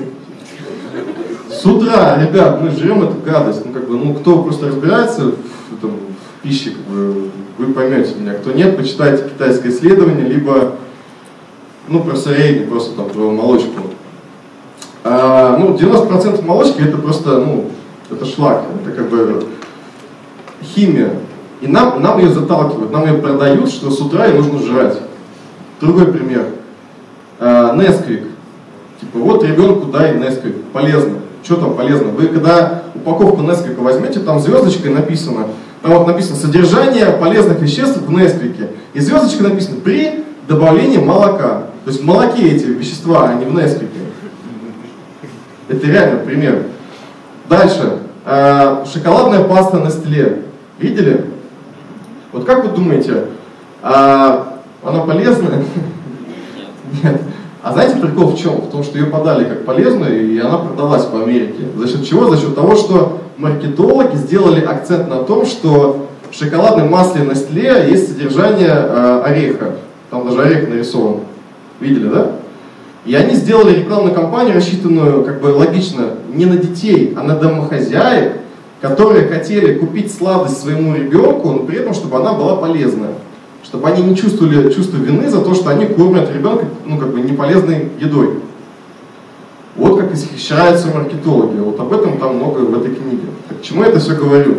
С утра, ребят, мы жрем эту гадость. Ну, как бы, ну, кто просто разбирается в, этом, в пище, как бы, вы поймете меня. Кто нет, почитайте китайское исследование, либо, ну, про средний, просто там, про молочку. А, ну, девяносто процентов молочки это просто, ну, это шлак, это как бы химия. И нам, нам ее заталкивают, нам ее продают, что с утра ее нужно жрать. Другой пример. А, Nesquik. Типа, вот ребенку дай Nesquik, полезно. Что там полезно? Вы когда упаковку Nesquik возьмете, там звездочкой написано, там вот написано содержание полезных веществ в Nesquik. И звездочка написано при добавлении молока. То есть в молоке эти вещества, а не в Несквике. Это реально пример. Дальше. Э, шоколадная паста Nestlé. Видели? Вот как вы думаете, э, она полезная? Нет. А знаете прикол в чем? В том, что ее подали как полезную, и она продалась по Америке. За счет чего? За счет того, что маркетологи сделали акцент на том, что в шоколадном масле Nestlé есть содержание э, ореха. Там даже орех нарисован. Видели, да? И они сделали рекламную кампанию, рассчитанную, как бы логично, не на детей, а на домохозяек, которые хотели купить сладость своему ребенку, но при этом, чтобы она была полезная. Чтобы они не чувствовали чувство вины за то, что они кормят ребенка, ну, как бы, неполезной едой. Вот как исхищаются маркетологи. Вот об этом там много в этой книге. Так, к чему я это все говорю?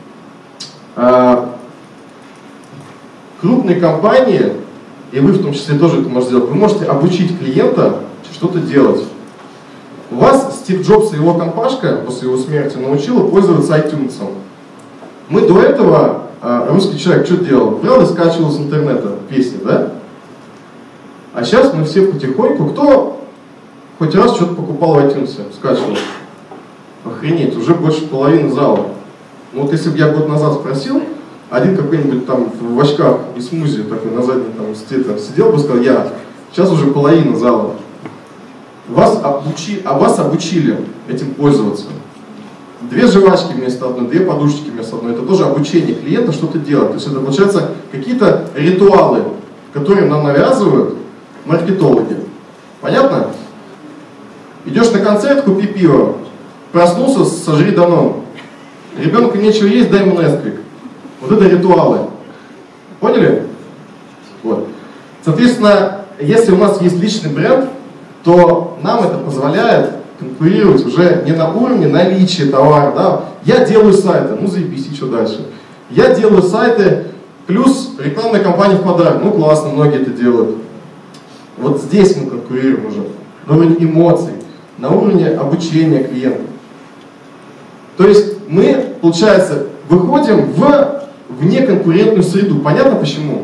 А, крупные компании, и вы в том числе тоже это можете сделать, вы можете обучить клиента что-то делать. У вас Стив Джобс и его компашка после его смерти научила пользоваться iTunes. Мы до этого, русский человек что делал? Брал и скачивал с интернета песни, да? А сейчас мы все потихоньку, кто хоть раз что-то покупал в iTunes, скачивал? Охренеть, уже больше половины зала. Ну вот если бы я год назад спросил, один какой-нибудь там в очках и смузи такой на заднем там там, сидел бы и сказал, я, сейчас уже половина зала. Вас, обучи, а вас обучили этим пользоваться. Две жвачки вместо одной, две подушечки вместо одной. Это тоже обучение клиента что-то делать. То есть это получается какие-то ритуалы, которые нам навязывают маркетологи. Понятно? Идешь на концерт, купи пиво. Проснулся, сожри Данон. Ребенку нечего есть, дай ему Несквик. Вот это ритуалы. Поняли? Вот. Соответственно, если у нас есть личный бренд, то нам это позволяет конкурировать уже не на уровне наличия товара. Да? Я делаю сайты, ну заебись, и что дальше? Я делаю сайты, плюс рекламная кампания в подарок. Ну классно, многие это делают. Вот здесь мы конкурируем уже. На уровне эмоций, на уровне обучения клиента. То есть мы, получается, выходим в внеконкурентную среду. Понятно почему?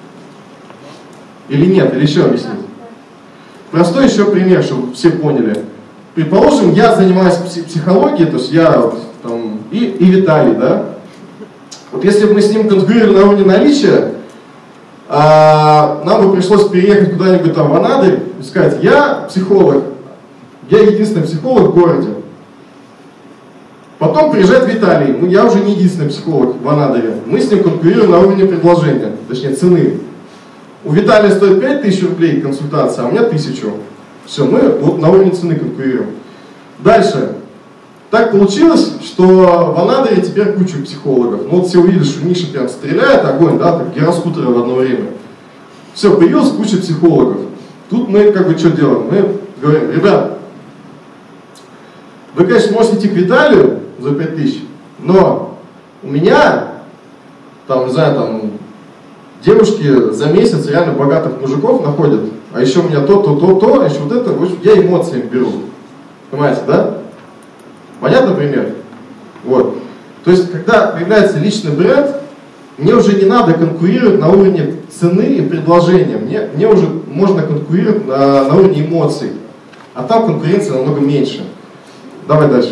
Или нет? Или еще объяснить? Простой еще пример, чтобы все поняли. Предположим, я занимаюсь психологией, то есть я там, и, и Виталий, да? Вот если бы мы с ним конкурировали на уровне наличия, а, нам бы пришлось переехать куда-нибудь там в Анадырь и сказать, я психолог, я единственный психолог в городе. Потом приезжает Виталий, ну я уже не единственный психолог в Анадыре, мы с ним конкурируем на уровне предложения, точнее цены. У Виталия стоит пять тысяч рублей консультация, а у меня тысячу. Все, мы вот на уровне цены конкурируем. Дальше. Так получилось, что в Анадыре теперь куча психологов. Ну вот все увидели, что Миша прям стреляет, огонь, да, как гироскутеры в одно время. Все, появилась куча психологов. Тут мы как бы что делаем? Мы говорим, ребят, вы, конечно, можете идти к Виталию за пять тысяч, но у меня, там, не знаю, там, девушки за месяц реально богатых мужиков находят, а еще у меня то, то, то, то, а еще вот это, в общем, я эмоциями беру. Понимаете, да? Понятно пример? Вот. То есть, когда появляется личный бренд, мне уже не надо конкурировать на уровне цены и предложения. Мне, мне уже можно конкурировать на, на уровне эмоций. А там конкуренция намного меньше. Давай дальше.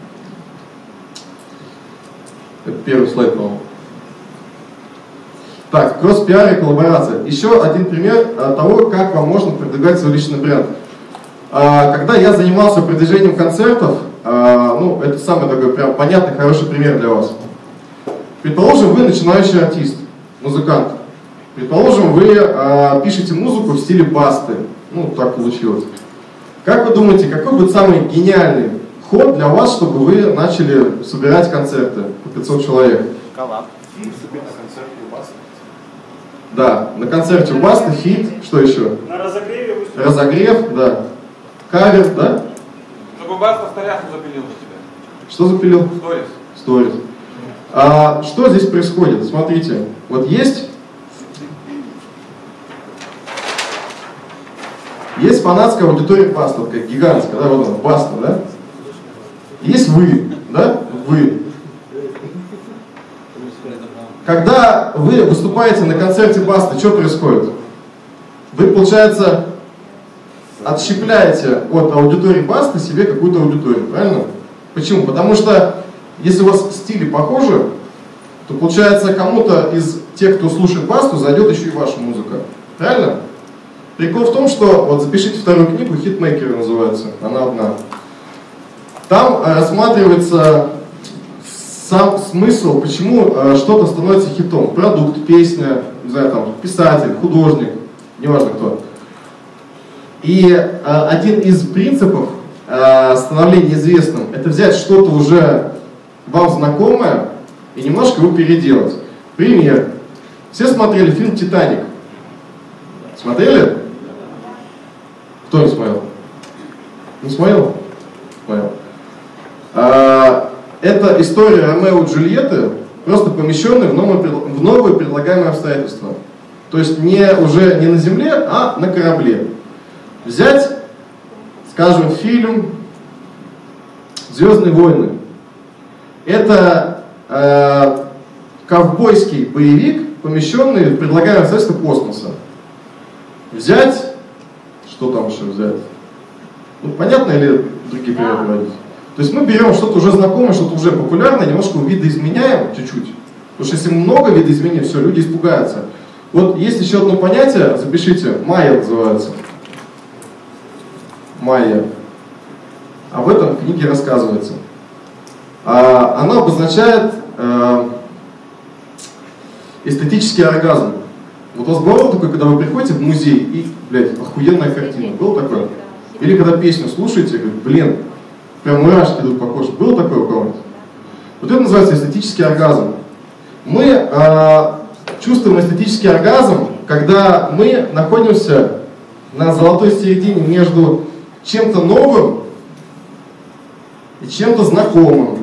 Это первый слайд, по-моему. Так, кросс-пиар и коллаборация. Еще один пример того, как вам можно продвигать свой личный бренд. Когда я занимался продвижением концертов, ну, это самый такой прям понятный, хороший пример для вас. Предположим, вы начинающий артист, музыкант. Предположим, вы пишете музыку в стиле басты. Ну, так получилось. Как вы думаете, какой будет самый гениальный ход для вас, чтобы вы начали собирать концерты по пятьсот человек? Коллаб. Выступить на концерте у Басты. Да, на концерте у Басты, фит, что еще? На разогреве выступить. Разогрев, да. Кавер, да? Чтобы Баста в старях запилил на тебя. Что запилил? Сторис. Сторис. А что здесь происходит? Смотрите, вот есть, есть фанатская аудитория Баста, такая гигантская, да, вот она, Баста, да? Есть вы, да? Вы. Когда вы выступаете на концерте Басты, что происходит? Вы, получается, отщепляете от аудитории Басты себе какую-то аудиторию, правильно? Почему? Потому что если у вас стили похожи, то получается кому-то из тех, кто слушает Басту, зайдет еще и ваша музыка. Правильно? Прикол в том, что, вот запишите вторую книгу, «Хитмейкеры» называется, она одна. Там рассматривается сам смысл, почему что-то становится хитом. Продукт, песня, не знаю, там, писатель, художник, неважно кто. И один из принципов становления известным — это взять что-то уже вам знакомое и немножко его переделать. Пример. Все смотрели фильм «Титаник». Смотрели? Кто не смотрел? Не смотрел? Смотрел. А, это история Ромео и Джульетты, просто помещенная в новые, в новые предлагаемые обстоятельства. То есть не уже не на земле, а на корабле. Взять, скажем, фильм «Звездные войны». Это э, ковбойский боевик, помещенный в предлагаемые обстоятельства космоса. Взять, что там еще взять? Ну, понятно или другие примеры приводить? То есть мы берем что-то уже знакомое, что-то уже популярное, немножко видоизменяем чуть-чуть. Потому что если много видоизменений, все, люди испугаются. Вот есть еще одно понятие, запишите, майя называется. Майя. Об этом в книге рассказывается. А, она обозначает э, эстетический оргазм. Вот у вас бывало такое, когда вы приходите в музей и, блядь, охуенная картина. Было такое? Или когда песню слушаете, и говорите, блин, прям мурашки идут по коже. Было такое у кого-нибудь? Вот это называется эстетический оргазм. Мы э, чувствуем эстетический оргазм, когда мы находимся на золотой середине между чем-то новым и чем-то знакомым.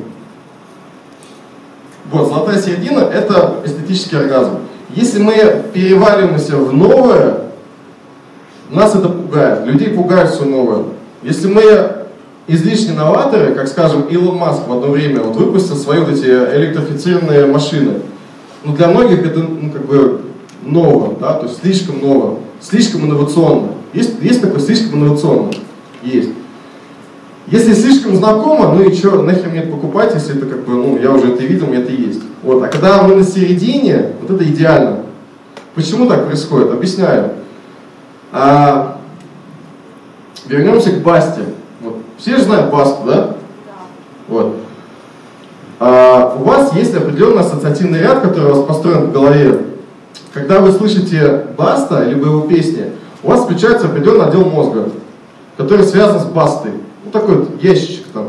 Вот, золотая середина — это эстетический оргазм. Если мы переваливаемся в новое, нас это пугает. Людей пугает все новое. Если мы излишне новаторы, как, скажем, Илон Маск в одно время вот выпустил свои вот эти электрифицированные машины, ну, для многих это, ну, как бы ново, да, то есть слишком ново, слишком инновационно. Есть, есть такое слишком инновационно? Есть. Если слишком знакомо, ну и что, нахер мне это покупать, если это как бы, ну, я уже это видел, мне это есть. Вот. А когда мы на середине, вот это идеально. Почему так происходит? Объясняю. А, вернемся к Басте. Вот. Все же знают Басту, да? Вот. А, у вас есть определенный ассоциативный ряд, который у вас построен в голове. Когда вы слышите Баста, либо его песни, у вас включается определенный отдел мозга, который связан с Бастой. Ну, такой вот ящичек там.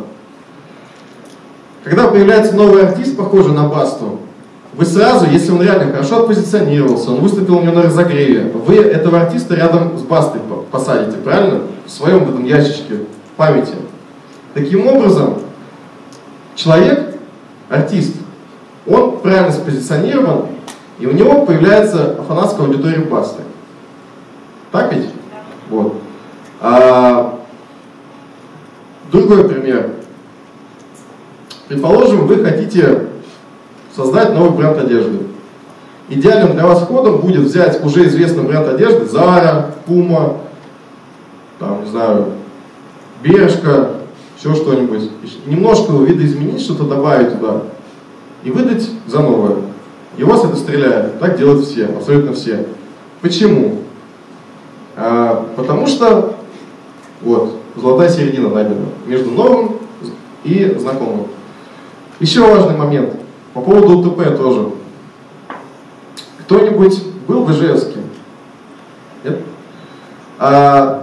Когда появляется новый артист, похожий на Басту, вы сразу, если он реально хорошо отпозиционировался, он выступил у него на разогреве, вы этого артиста рядом с Бастой посадите, правильно? В своем этом ящичке памяти. Таким образом, человек, артист, он правильно спозиционирован, и у него появляется фанатская аудитория Басты. Так ведь? Вот. А, другой пример. Предположим, вы хотите создать новый бренд одежды. Идеальным для вас входом будет взять уже известный бренд одежды Zara, Puma, там, не знаю, Бершка, еще что-нибудь. Немножко его видоизменить, что-то добавить туда и выдать за новое. И у вас это стреляет. Так делают все, абсолютно все. Почему? А, потому что вот, золотая середина найдена между новым и знакомым. Еще важный момент по поводу УТП тоже. Кто-нибудь был в Ижевске? Нет? А,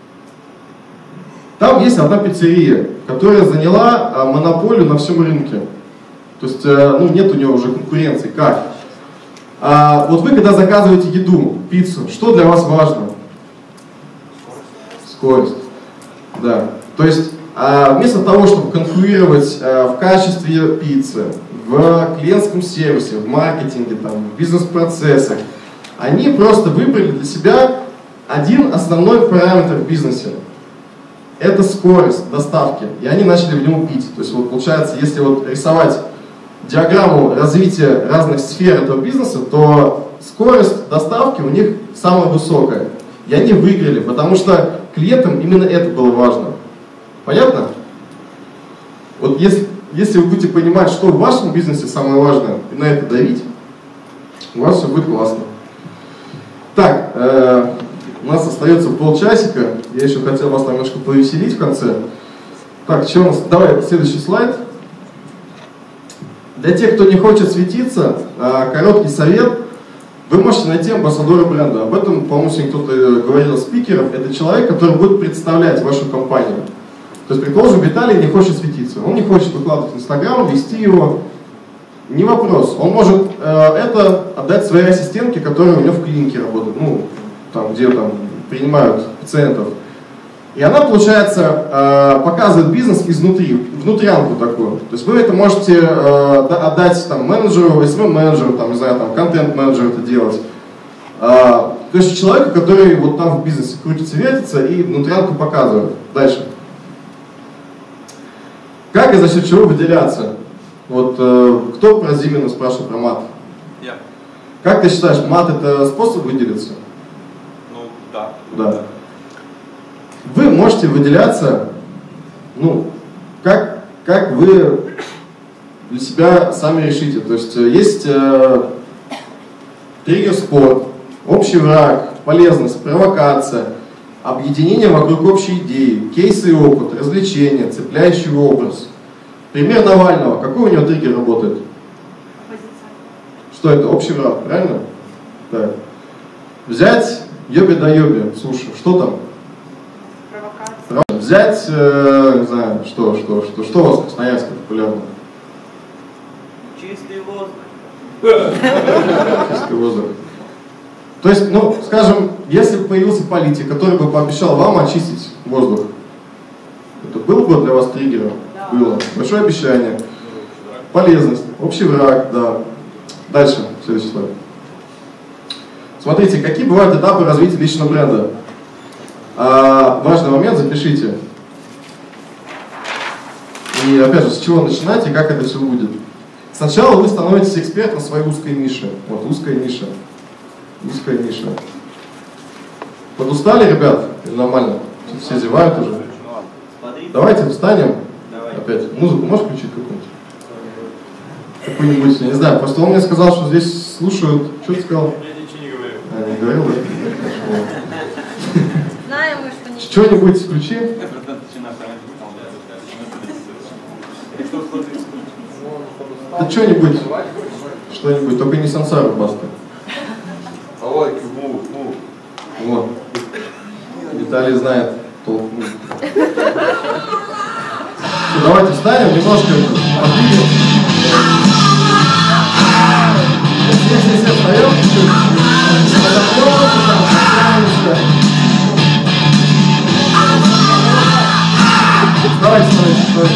там есть одна пиццерия, которая заняла а, монополию на всем рынке. То есть, а, ну, нет у нее уже конкуренции. Как? А, вот вы, когда заказываете еду, пиццу, что для вас важно? Скорость. Да. То есть, а, вместо того, чтобы конкурировать а, в качестве пиццы, в клиентском сервисе, в маркетинге, там, в бизнес-процессах, они просто выбрали для себя один основной параметр в бизнесе. Это скорость доставки. И они начали в него пить. То есть, вот, получается, если вот рисовать диаграмму развития разных сфер этого бизнеса, то скорость доставки у них самая высокая. И они выиграли, потому что клиентам именно это было важно. Понятно? Вот если, если вы будете понимать, что в вашем бизнесе самое важное, и на это давить, у вас все будет классно. Так, э, у нас остается полчасика. Я еще хотел вас немножко повеселить в конце. Так, что у нас? Давай, следующий слайд. Для тех, кто не хочет светиться, э, короткий совет. Вы можете найти амбассадора бренда. Об этом, по-моему, сегодня кто-то говорил из спикеров. Это человек, который будет представлять вашу компанию. То есть, предположим, Виталий не хочет светиться. Он не хочет выкладывать в Инстаграм, вести его. Не вопрос. Он может э, это отдать своей ассистентке, которая у него в клинике работает. Ну, там, где там принимают пациентов. И она, получается, э, показывает бизнес изнутри, внутрянку такую. То есть вы это можете э, отдать там, менеджеру, эс эм эм-менеджеру, там, не знаю, там, контент-менеджеру это делать. Э, то есть человеку, который вот там в бизнесе крутится, вертится и внутрянку показывает. Дальше. Как и за счет чего выделяться? Вот э, кто про Зимина спрашивал про мат? Я. Как ты считаешь, мат это способ выделиться? Ну, да. Да. Вы можете выделяться, ну, как, как вы для себя сами решите. То есть есть э, триггер-спот, общий враг, полезность, провокация, объединение вокруг общей идеи, кейсы и опыт, развлечения, цепляющий образ. Пример Навального. Какой у него триггер работает? Что это? Общий враг, правильно? Да. Взять йоби да йоби. Слушай, что там? Взять, э, не знаю, что, что, что, что у вас в Красноярске популярно? Чистый воздух. Чистый воздух. То есть, ну, скажем, если бы появился политик, который бы пообещал вам очистить воздух, это было бы для вас триггером? Да. Было. Большое обещание. Полезность. Общий враг, да. Дальше, следующий слайд. Смотрите, какие бывают этапы развития личного бренда. А, важный момент, запишите. И опять же, с чего начинать и как это все будет. Сначала вы становитесь экспертом в своей узкой нише. Вот узкая ниша. Узкая ниша. Подустали, ребят? Или нормально? Все зевают уже. Давайте встанем. Опять. Музыку можешь включить какую-нибудь? Какую-нибудь, я не знаю. Просто он мне сказал, что здесь слушают. Что ты сказал? Я ничего не говорил. А, не говорил, да? Знаем мы, что не... Что-нибудь включи. Да что-нибудь. Что-нибудь, только не сансару, баста. I like you, move, move. Вот. Виталий знает толк. Давайте встанем, немножко подвинем. Если все встаем, давайте, давайте, давайте.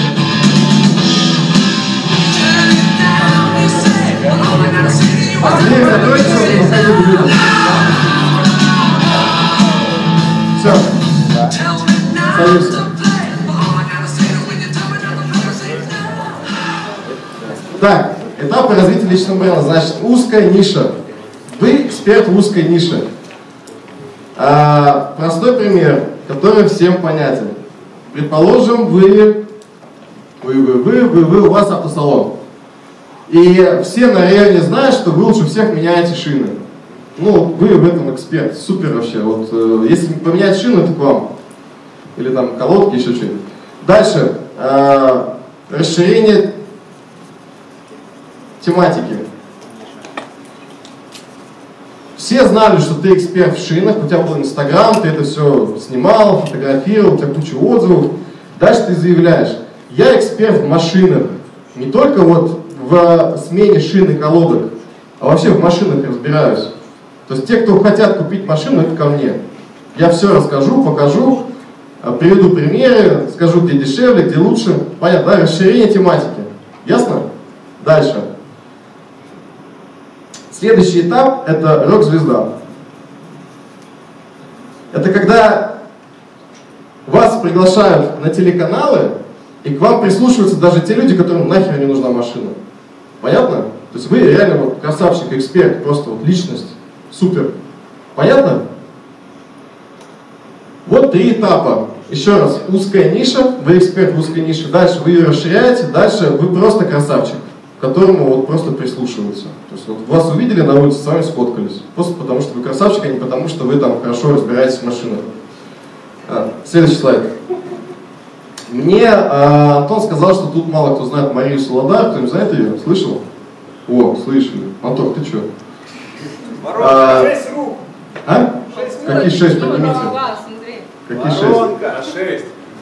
Андрей, готовится, выходи в блюдо. Все. Садимся. Так, этапы развития личного бренда. Значит, узкая ниша. Вы эксперт в узкой нише. А, простой пример, который всем понятен. Предположим, вы, вы, вы, вы, вы, вы, у вас автосалон. И все на районе знают, что вы лучше всех меняете шины. Ну, вы в этом эксперт, супер вообще. Вот, э, если поменять шину, это к вам. Или там колодки, еще что-нибудь. Дальше. Э, расширение тематики. Все знали, что ты эксперт в шинах, у тебя был Инстаграм, ты это все снимал, фотографировал, у тебя куча отзывов. Дальше ты заявляешь, я эксперт в машинах. Не только вот в смене шин и колодок, а вообще в машинах разбираюсь. То есть те, кто хотят купить машину, это ко мне. Я все расскажу, покажу, приведу примеры, скажу, где дешевле, где лучше. Понятно, да? Расширение тематики. Ясно? Дальше. Следующий этап – это рок-звезда. Это когда вас приглашают на телеканалы, и к вам прислушиваются даже те люди, которым нахер не нужна машина. Понятно? То есть вы реально вот красавчик, эксперт, просто вот личность. Супер. Понятно? Вот три этапа. Еще раз, узкая ниша, вы эксперт в узкой нише, дальше вы ее расширяете, дальше вы просто красавчик, к которому вот просто прислушиваются. То есть вот вас увидели на улице, с вами сфоткались. Просто потому что вы красавчик, а не потому что вы там хорошо разбираетесь в машинах. А, следующий слайд. Мне а, Антон сказал, что тут мало кто знает Марию Солодар. Кто-нибудь знает ее? Слышал? О, слышали. Антон, ты что? А, шесть рук. А? Шесть. Какие шесть? Поднимите. Какие шесть? Воронка, шесть.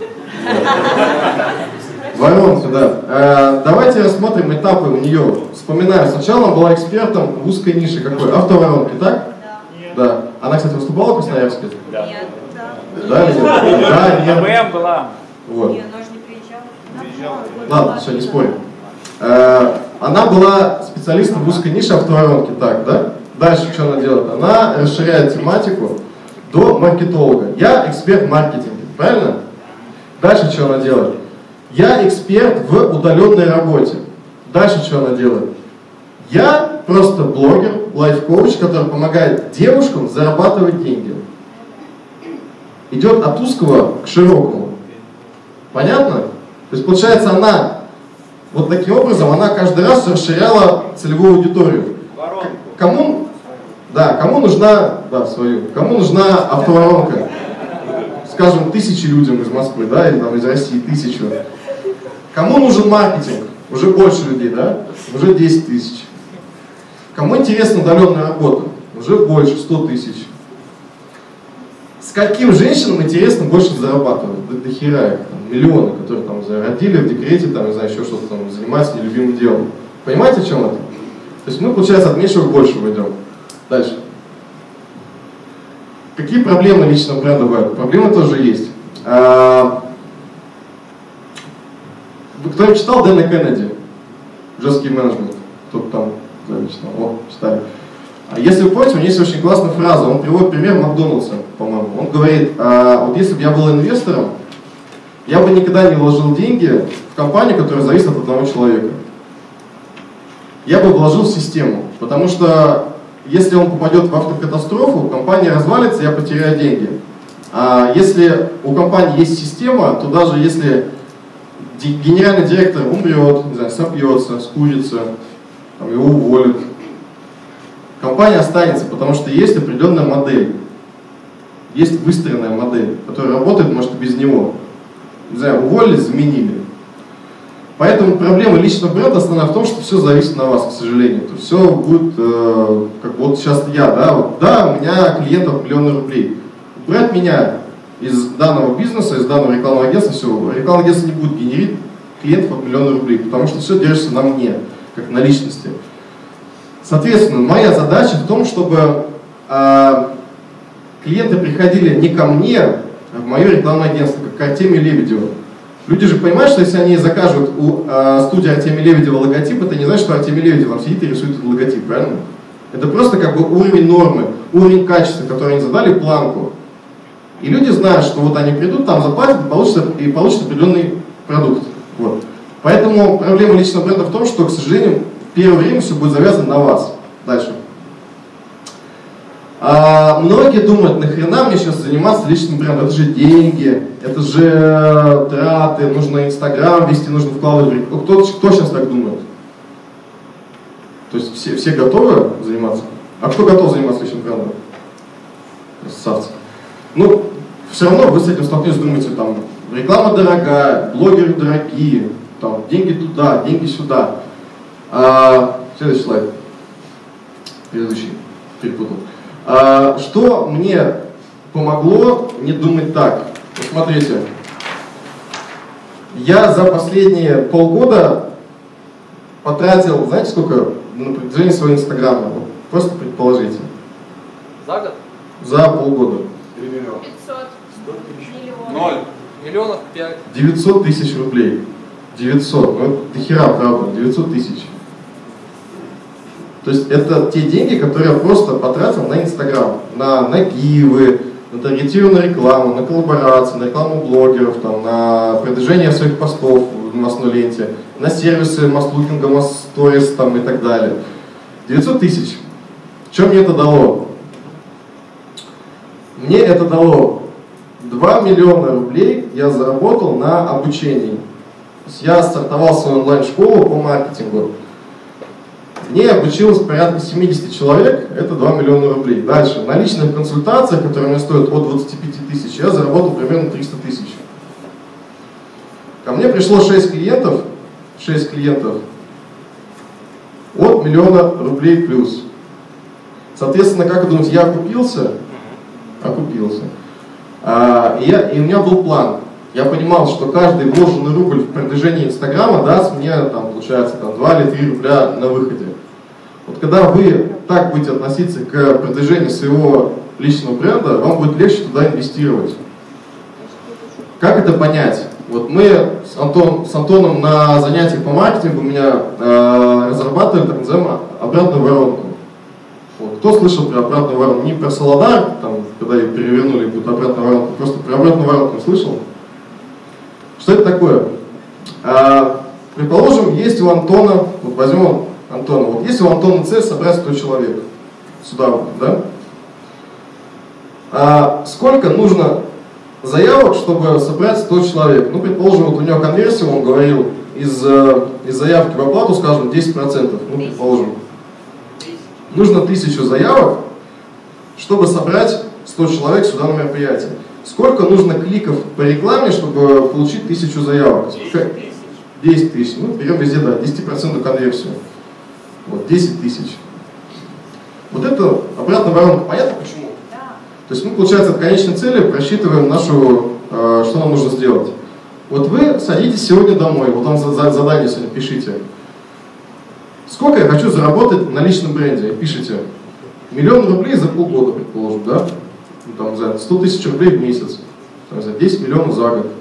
Воронка, да. А, давайте рассмотрим этапы у нее. Вспоминаю, сначала она была экспертом в узкой нише. Какой? Автоворонки, так? Да. Да. Она, кстати, выступала в Красноярске? Да. Да, нет? Да, нет. КВМ была. Вот. Не, она же не приезжала. Ладно, все, не спорим. А, она была специалистом в узкой нише автоворонки, так, да? Дальше что она делает? Она расширяет тематику до маркетолога. Я эксперт в маркетинге, правильно? Дальше что она делает? Я эксперт в удаленной работе. Дальше что она делает? Я просто блогер, лайф-коуч, который помогает девушкам зарабатывать деньги. Идет от узкого к широкому. Понятно? То есть получается она, вот таким образом, она каждый раз расширяла целевую аудиторию. Кому, да, кому нужна, да, свою, кому нужна автоворонка? Скажем, тысячи людям из Москвы, да, или там из России тысячу. Кому нужен маркетинг? Уже больше людей, да? Уже десять тысяч. Кому интересна удаленная работа? Уже больше, сто тысяч. С каким женщинам интересно больше зарабатывать? Да, до хера их, там, миллионы, которые там родили в декрете, там, не знаю, еще что-то там, занимаются нелюбимым делом. Понимаете, в чем это? То есть мы, получается, от меньшего к большему идем. Дальше. Какие проблемы личного бренда бывают? Проблемы тоже есть. А... Кто читал Дэна Кеннеди? Жесткий менеджмент. Кто-то там да, читал. О, читали. А если вы помните, у него есть очень классная фраза. Он приводит пример Макдональдса, по-моему. Он говорит, а, вот если бы я был инвестором, я бы никогда не вложил деньги в компанию, которая зависит от одного человека. Я бы вложил в систему. Потому что если он попадет в автокатастрофу, компания развалится, я потеряю деньги. А если у компании есть система, то даже если генеральный директор умрет, не знаю, сопьется, скурится, там, его уволят, компания останется, потому что есть определенная модель. Есть выстроенная модель, которая работает, может, и без него. Не знаю, уволили, заменили. Поэтому проблема личного бренда основная в том, что все зависит на вас, к сожалению. То есть все будет, э, как вот сейчас я, да, вот, да, у меня клиентов миллионы рублей. Брать меня из данного бизнеса, из данного рекламного агентства, все, рекламное агентство не будет генерить клиентов от миллиона рублей, потому что все держится на мне, как на личности. Соответственно, моя задача в том, чтобы э, клиенты приходили не ко мне, а в мое рекламное агентство, как к Артемию Лебедеву. Люди же понимают, что если они закажут у э, студии Артемия Лебедева логотип, это не значит, что Артемий Лебедев там сидит и рисует этот логотип, правильно? Это просто как бы уровень нормы, уровень качества, который они задали планку. И люди знают, что вот они придут, там заплатят и получат, и получат определенный продукт. Вот. Поэтому проблема личного бренда в том, что, к сожалению, в первое время все будет завязано на вас. Дальше. А многие думают, нахрена мне сейчас заниматься личным брендом? Это же деньги, это же траты, нужно Инстаграм вести, нужно вкладывать. Кто, кто сейчас так думает? То есть все, все готовы заниматься? А кто готов заниматься личным брендом? Красавцы. Ну, все равно вы с этим столкнетесь, думаете, там, реклама дорогая, блогеры дорогие, там, деньги туда, деньги сюда. А, следующий слайд. Предыдущий. Перепутал. А, что мне помогло не думать так? Посмотрите. Я за последние полгода потратил, знаете, сколько на продвижение своего инстаграма? Просто предположите. За год? За полгода. пятьсот. Ноль. Миллионов пять. девятьсот тысяч рублей. девятьсот. Ну, это хера, правда. девятьсот тысяч. То есть это те деньги, которые я просто потратил на Инстаграм, на нагивы, на таргетированную рекламу, на коллаборации, на рекламу блогеров, там, на продвижение своих постов в новостной ленте. на сервисы масс-лукинга, масс-сторис там и так далее. девятьсот тысяч. Что мне это дало? Мне это дало два миллиона рублей я заработал на обучении. То есть я стартовал свою онлайн-школу по маркетингу. Мне обучилось порядка семьдесят человек, это два миллиона рублей. Дальше, на личных консультациях, которые мне стоят от двадцати пяти тысяч, я заработал примерно триста тысяч. Ко мне пришло шесть клиентов, шесть клиентов от миллиона рублей плюс. Соответственно, как вы думаете, я окупился? Окупился. А, и, я, и у меня был план. Я понимал, что каждый вложенный рубль в продвижение Инстаграма даст мне, там, получается, там, два или три рубля на выходе. Вот когда вы так будете относиться к продвижению своего личного бренда, вам будет легче туда инвестировать. Как это понять? Вот мы с, Антон, с Антоном на занятиях по маркетингу у меня э, разрабатывали так называемую обратную воронку. Вот. Кто слышал про обратную воронку? Не про Солодар, там, когда ее перевернули, будет обратная воронка, просто про обратную воронку слышал? Что это такое? А, предположим, есть у Антона, вот возьмем Антона, вот есть у Антона цель собрать сто человек. Сюда вот, да? А сколько нужно заявок, чтобы собрать сто человек? Ну, предположим, вот у него конверсия, он говорил, из, из заявки в оплату, скажем, десять процентов, ну, предположим. Нужно тысячу заявок, чтобы собрать сто человек сюда на мероприятие. Сколько нужно кликов по рекламе, чтобы получить тысячу заявок? десять тысяч. Ну, берем везде, да, десять процентов конверсию. Вот, десять тысяч. Вот это обратная воронка. Понятно почему? Да. То есть мы, получается, от конечной цели просчитываем нашу, э, что нам нужно сделать. Вот вы садитесь сегодня домой, вот вам задание сегодня пишите. Сколько я хочу заработать на личном бренде? Пишите. Миллион рублей за полгода, предположим, да? Там, за сто тысяч рублей в месяц, там, за десять миллионов за год.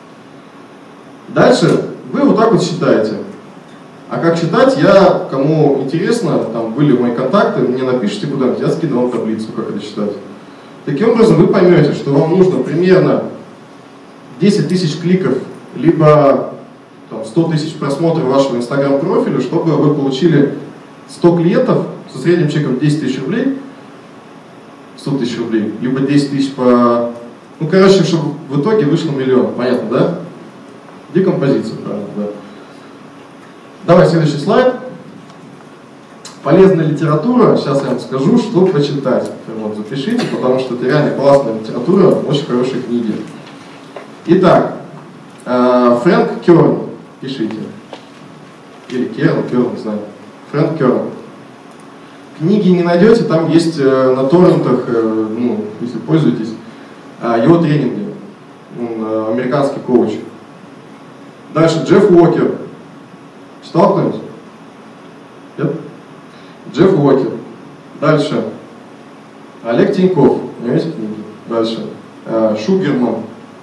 Дальше вы вот так вот считаете. А как считать, я, кому интересно, там были мои контакты, мне напишите куда-нибудь, я скину вам таблицу, как это считать. Таким образом вы поймете, что вам нужно примерно десять тысяч кликов, либо там, сто тысяч просмотров вашего инстаграм-профиля, чтобы вы получили сто клиентов со средним чеком десять тысяч рублей, сто тысяч рублей, либо десять тысяч по... Ну, короче, чтобы в итоге вышло миллион. Понятно, да? Декомпозиция, правильно, да. Давай следующий слайд. Полезная литература. Сейчас я вам скажу, что почитать. Вот, запишите, потому что это реально классная литература, очень хорошие книги. Итак, Фрэнк Керн. Пишите. Или Керн, Керн, не знаю. Фрэнк Керн. Книги не найдете, там есть э, на торрентах, э, ну, если пользуетесь, э, его тренинги. Он э, американский коуч. Дальше Джефф Уокер. Читал кто-нибудь? Нет? Джефф Уокер. Дальше Олег Тиньков. У него есть книги. Дальше э, Шугерман.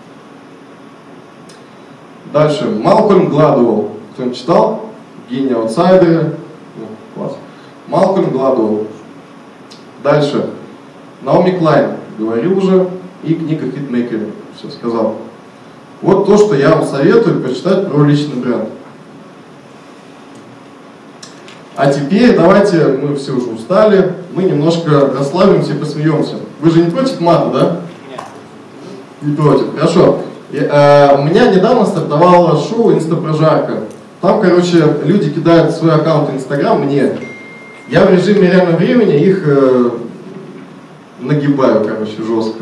Дальше Малкольм Гладуэлл. Кто-нибудь читал? Гений аутсайдеры. Ну, класс. Малкольм Гладуэлл. Дальше. Наоми Клайн. Говорил уже. И книга Хитмейкера. Все сказал. Вот то, что я вам советую почитать про личный бренд. А теперь давайте, мы все уже устали, мы немножко расслабимся и посмеемся. Вы же не против мата, да? Нет. Не против. Хорошо. И, э, у меня недавно стартовало шоу «Инстапрожарка». Там, короче, люди кидают свой аккаунт Инстаграм мне. Я в режиме реального времени их э, нагибаю, короче, жестко.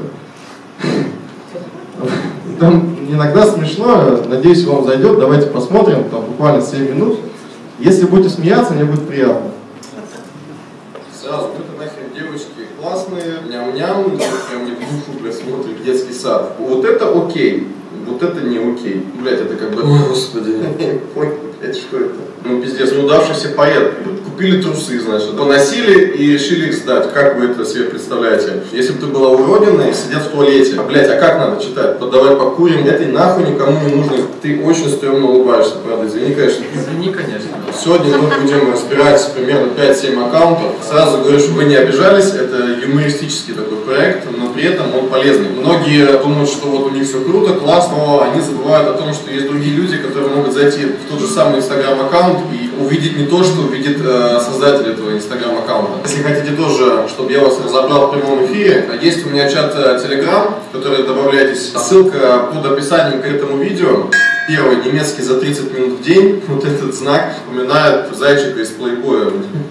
Там иногда смешно, надеюсь, вам зайдет. Давайте посмотрим, там буквально семь минут. Если будете смеяться, мне будет приятно. Сразу, ну это нахер девочки классные, ням-ням, прям не в душу, блядь, смотрит детский сад. Вот это окей, вот это не окей. Блядь, это как бы, господи, я не понял, блядь, что это? Ну пиздец, неудавшийся поэт. Купили трусы, значит, поносили и решили их сдать. Как вы это себе представляете? Если бы ты была уродиной, сидят в туалете. Блять, а как надо читать? Давай покурим. Это нахуй никому не нужно. Ты очень стрёмно улыбаешься, правда. Извини, конечно. Извини, конечно. Сегодня мы будем разбирать примерно пять-семь аккаунтов. Сразу говорю, чтобы вы не обижались. Это юмористический такой проект. Но при этом он полезный. Многие думают, что вот у них все круто, классно, но они забывают о том, что есть другие люди, которые могут зайти в тот же самый инстаграм-аккаунт и увидеть не то, что увидит э, создатель этого инстаграм-аккаунта. Если хотите тоже, чтобы я вас разобрал в прямом эфире, есть у меня чат Telegram, в который добавляйтесь. Ссылка под описанием к этому видео. Первый, немецкий за тридцать минут в день. Вот этот знак напоминает зайчика из плейбоя.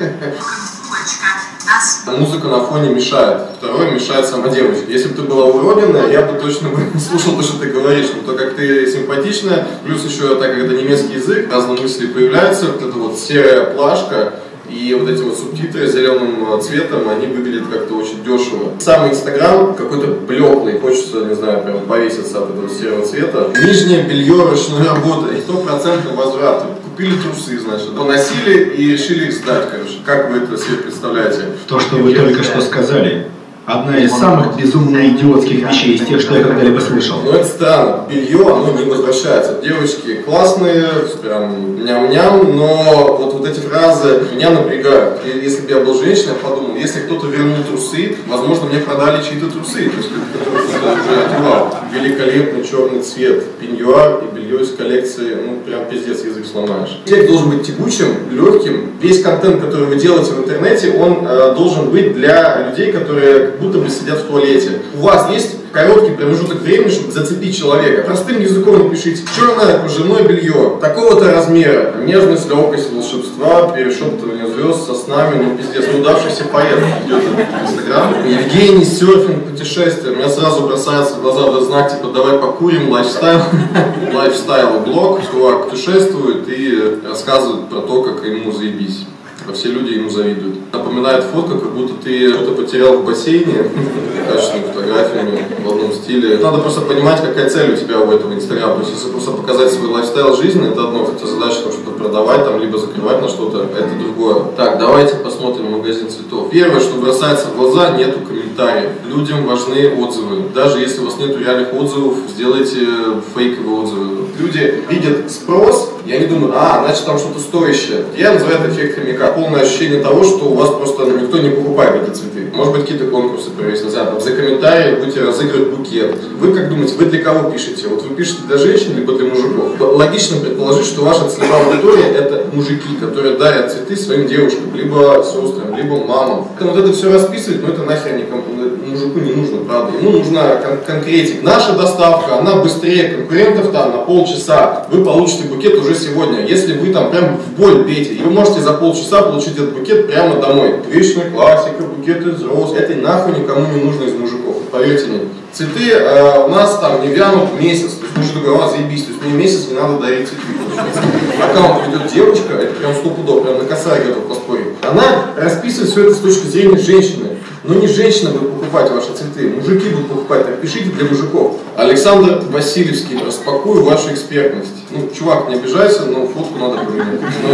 Музыка на фоне мешает. Второй, мешает сама девочка. Если бы ты была уродина, я бы точно бы слушал то, что ты говоришь. Но то, как ты симпатичная, плюс еще, так как это немецкий язык, разные мысли появляются, вот эта вот серая плашка, и вот эти вот субтитры зеленым цветом, они выглядят как-то очень дешево. Сам Инстаграм какой-то блеклый, хочется, не знаю, прям повеситься от этого серого цвета. Нижнее белье ручной работы и стопроцентный возврат. Купили трусы, значит, поносили и решили их сдать, короче. Как вы это себе представляете? То, что вы только что сказали, одна из самых безумно идиотских вещей из тех, что я когда-либо слышал. Ну это странно, белье, оно не возвращается. Девочки классные, прям ням-ням, но вот, вот эти фразы меня напрягают. И если бы я был женщиной, я подумал, если кто-то вернул трусы, возможно, мне продали чьи-то трусы, то есть которые кто-то уже одевал. Великолепный черный цвет, пеньюар и белье из коллекции, ну прям пиздец, язык сломаешь. Текст должен быть текучим, легким. Весь контент, который вы делаете в интернете, он э, должен быть для людей, которые как будто бы сидят в туалете. У вас есть короткий промежуток времени, чтобы зацепить человека. Простым языком напишите: черное кружевное белье, такого-то размера, нежность, легкость, волшебства, перешептывание звезд, со снами, ну пиздец, удавшийся поэт идет в Инстаграм. Евгений, серфинг, путешествие. У меня сразу бросается в глаза этот знак, типа давай покурим, лайфстайл. Лайфстайл блог, чувак путешествует и рассказывает про то, как ему заебись. Все люди ему завидуют. Напоминает фотка, как будто ты что-то потерял в бассейне, качественными фотографиями в одном стиле. Надо просто понимать, какая цель у тебя у этого Инстаграма. То есть, если просто показать свой лайфстайл жизни, это одно, хотя задача там что-то продавать, там, либо закрывать на что-то, это другое. Так, давайте посмотрим магазин цветов. Первое, что бросается в глаза, нету комментариев. Людям важны отзывы. Даже если у вас нету реальных отзывов, сделайте фейковые отзывы. Люди видят спрос, и они думают, а, значит там что-то стоящее. Я называю это эффект хомяка. Полное ощущение того, что у вас просто никто не покупает эти цветы. Может быть, какие-то конкурсы провести, не знаю, там, за комментарии будете разыгрывать букет. Вы как думаете, вы для кого пишете? Вот вы пишете для женщин, либо для мужиков? Логично предположить, что ваша целевая аудитория — это мужики, которые дарят цветы своим девушкам, либо сестрам, либо мамам. Поэтому вот это все расписывать, ну это нахер никому, мужику не нужно, правда. Ему нужна кон конкретика. Наша доставка, она быстрее конкурентов там на полчаса. Вы получите букет уже сегодня. Если вы там прям в боль бейте, и вы можете за полчаса получить этот букет прямо домой. Вечная классика, букет из роз. Это нахуй никому не нужно из мужиков. Поверьте мне. Цветы э, у нас там не вянут месяц. То есть муж такой, а, заебись, то есть мне месяц не надо дарить цветы. Аккаунт ведет девочка, это прям стопудово, прям на косарь готов поспорить. Она расписывает все это с точки зрения женщины. Но не женщина будет покупать ваши цветы, мужики будут покупать. Так пишите для мужиков. Александр Васильевский, распакую вашу экспертность. Ну, чувак, не обижайся, но фотку надо поменять. Ну,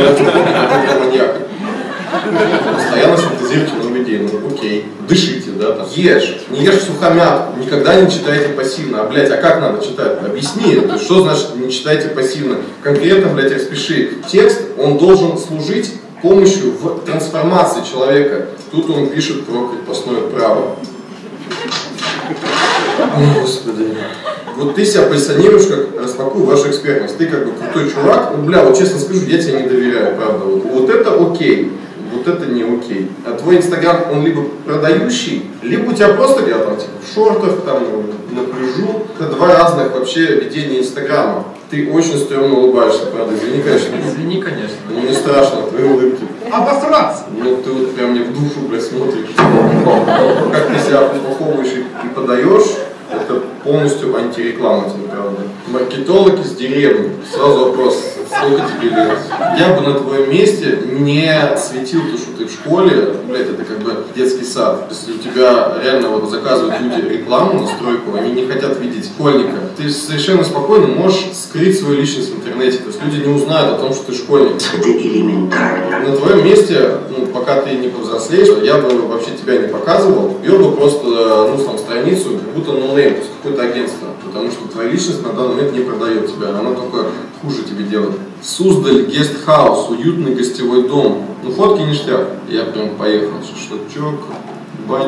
это маньяк. Постоянно синтезируйте новые идеи. Ну, окей. Дышите, да, там. Ешь. Не ешь сухомятку. Никогда не читайте пассивно. А, блядь, а как надо читать? Объясни. То есть, что значит не читайте пассивно? Конкретно, блядь, распиши. Текст, он должен служить помощью в трансформации человека. Тут он пишет про крепостное право. О, Господи. Вот ты себя позиционируешь как распакую вашу экспертность. Ты как бы крутой чувак. Ну, бля, вот честно скажу, я тебе не доверяю, правда. Вот, вот это окей, вот это не окей. А твой Инстаграм, он либо продающий, либо у тебя просто я там типа в шортах, там, на пляжу. Это два разных вообще ведения Инстаграма. Ты очень стрёмно улыбаешься, правда? Извини, конечно. Извини, конечно. Ну не страшно, твои улыбки. Обосраться! Ну ты вот прям мне в душу, блядь, смотришь. Как ты себя упаковываешь и подаешь, это полностью антиреклама тебе, правда. Маркетолог из деревни. Сразу вопрос, сколько тебе лет? Я бы на твоем месте не светил то, что ты в школе, блядь, это как бы детский сад. Если у тебя реально вот заказывают люди рекламу на стройку, они не хотят видеть школьника. Ты совершенно спокойно можешь скрыть свою личность в интернете. То есть люди не узнают о том, что ты школьник. Это элементарно. На твоем месте, ну, пока ты не повзрослеешь, я бы вообще тебя не показывал. Вел бы просто, ну, там, страницу, как будто ноунейм, то есть какое-то агентство. Потому что твоя личность на данный момент не продает тебя, она только хуже тебе делает. Суздаль, гестхаус, уютный гостевой дом. Ну, фотки ништяк. Я прям поехал. Шашлычок, банька.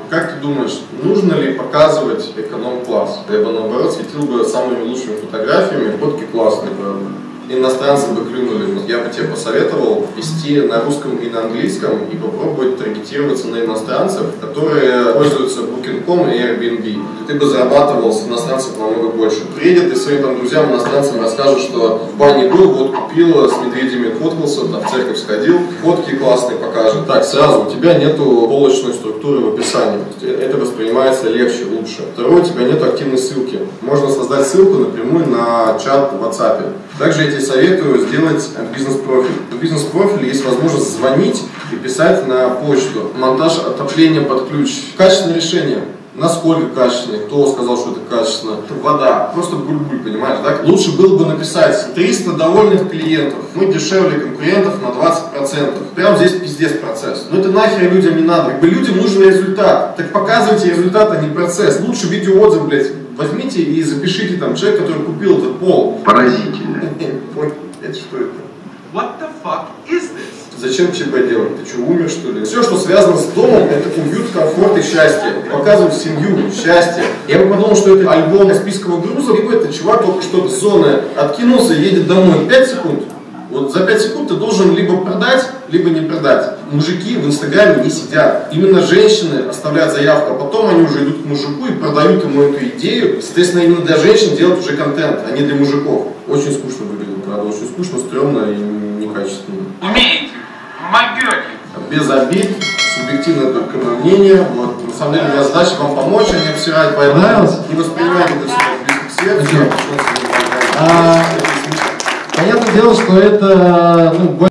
Как ты думаешь, нужно ли показывать эконом-класс? Я бы наоборот светил бы самыми лучшими фотографиями, фотки классные, правда. Иностранцы бы клюнули. Я бы тебе посоветовал вести на русском и на английском и попробовать таргетироваться на иностранцев, которые пользуются букинг точка ком и Airbnb. И ты бы зарабатывал с иностранцев намного больше. Приедет и своим там друзьям иностранцам расскажет, что в бане был, вот купил, с медведями фоткался, там, в церковь сходил, фотки классные покажет. Так, сразу, у тебя нету полочной структуры в описании. Это воспринимается легче, лучше. Второе, у тебя нету активной ссылки. Можно создать ссылку напрямую на чат в WhatsApp. Также я тебе советую сделать бизнес-профиль. В бизнес-профиле есть возможность звонить и писать на почту. Монтаж отопления под ключ. Качественное решение. Насколько качественное? Кто сказал, что это качественно? Это вода. Просто буль-буль, понимаешь, да? Лучше было бы написать триста довольных клиентов. Мы дешевле конкурентов на двадцать процентов. Прям здесь пиздец процесс. Но это нахер людям не надо. Как бы людям нужен результат. Так показывайте результат, а не процесс. Лучше видеоотзыв, блядь. Возьмите и запишите там человек, который купил этот пол. Поразительно. Это что это? What the fuck is this? Зачем ЧБ делать? Ты что, умер, что ли? Все, что связано с домом, это уют, комфорт и счастье. Показывать семью, счастье. Я бы подумал, что это альбом спискового груза, либо это чувак только что с зоны откинулся и едет домой. пять секунд. Вот за пять секунд ты должен либо продать, либо не продать. Мужики в Инстаграме не сидят. Именно женщины оставляют заявку, а потом они уже идут к мужику и продают ему эту идею. Соответственно, именно для женщин делают уже контент, а не для мужиков. Очень скучно выглядит, правда. Очень скучно, стрёмно и некачественно. Умеете, могете. Без обид, субъективное только мое мнение. Вот. На самом деле, у меня задача вам помочь, а не обсирать, поэтому не воспринимайте это все как близко к сердцу. Понятное дело, что это ну,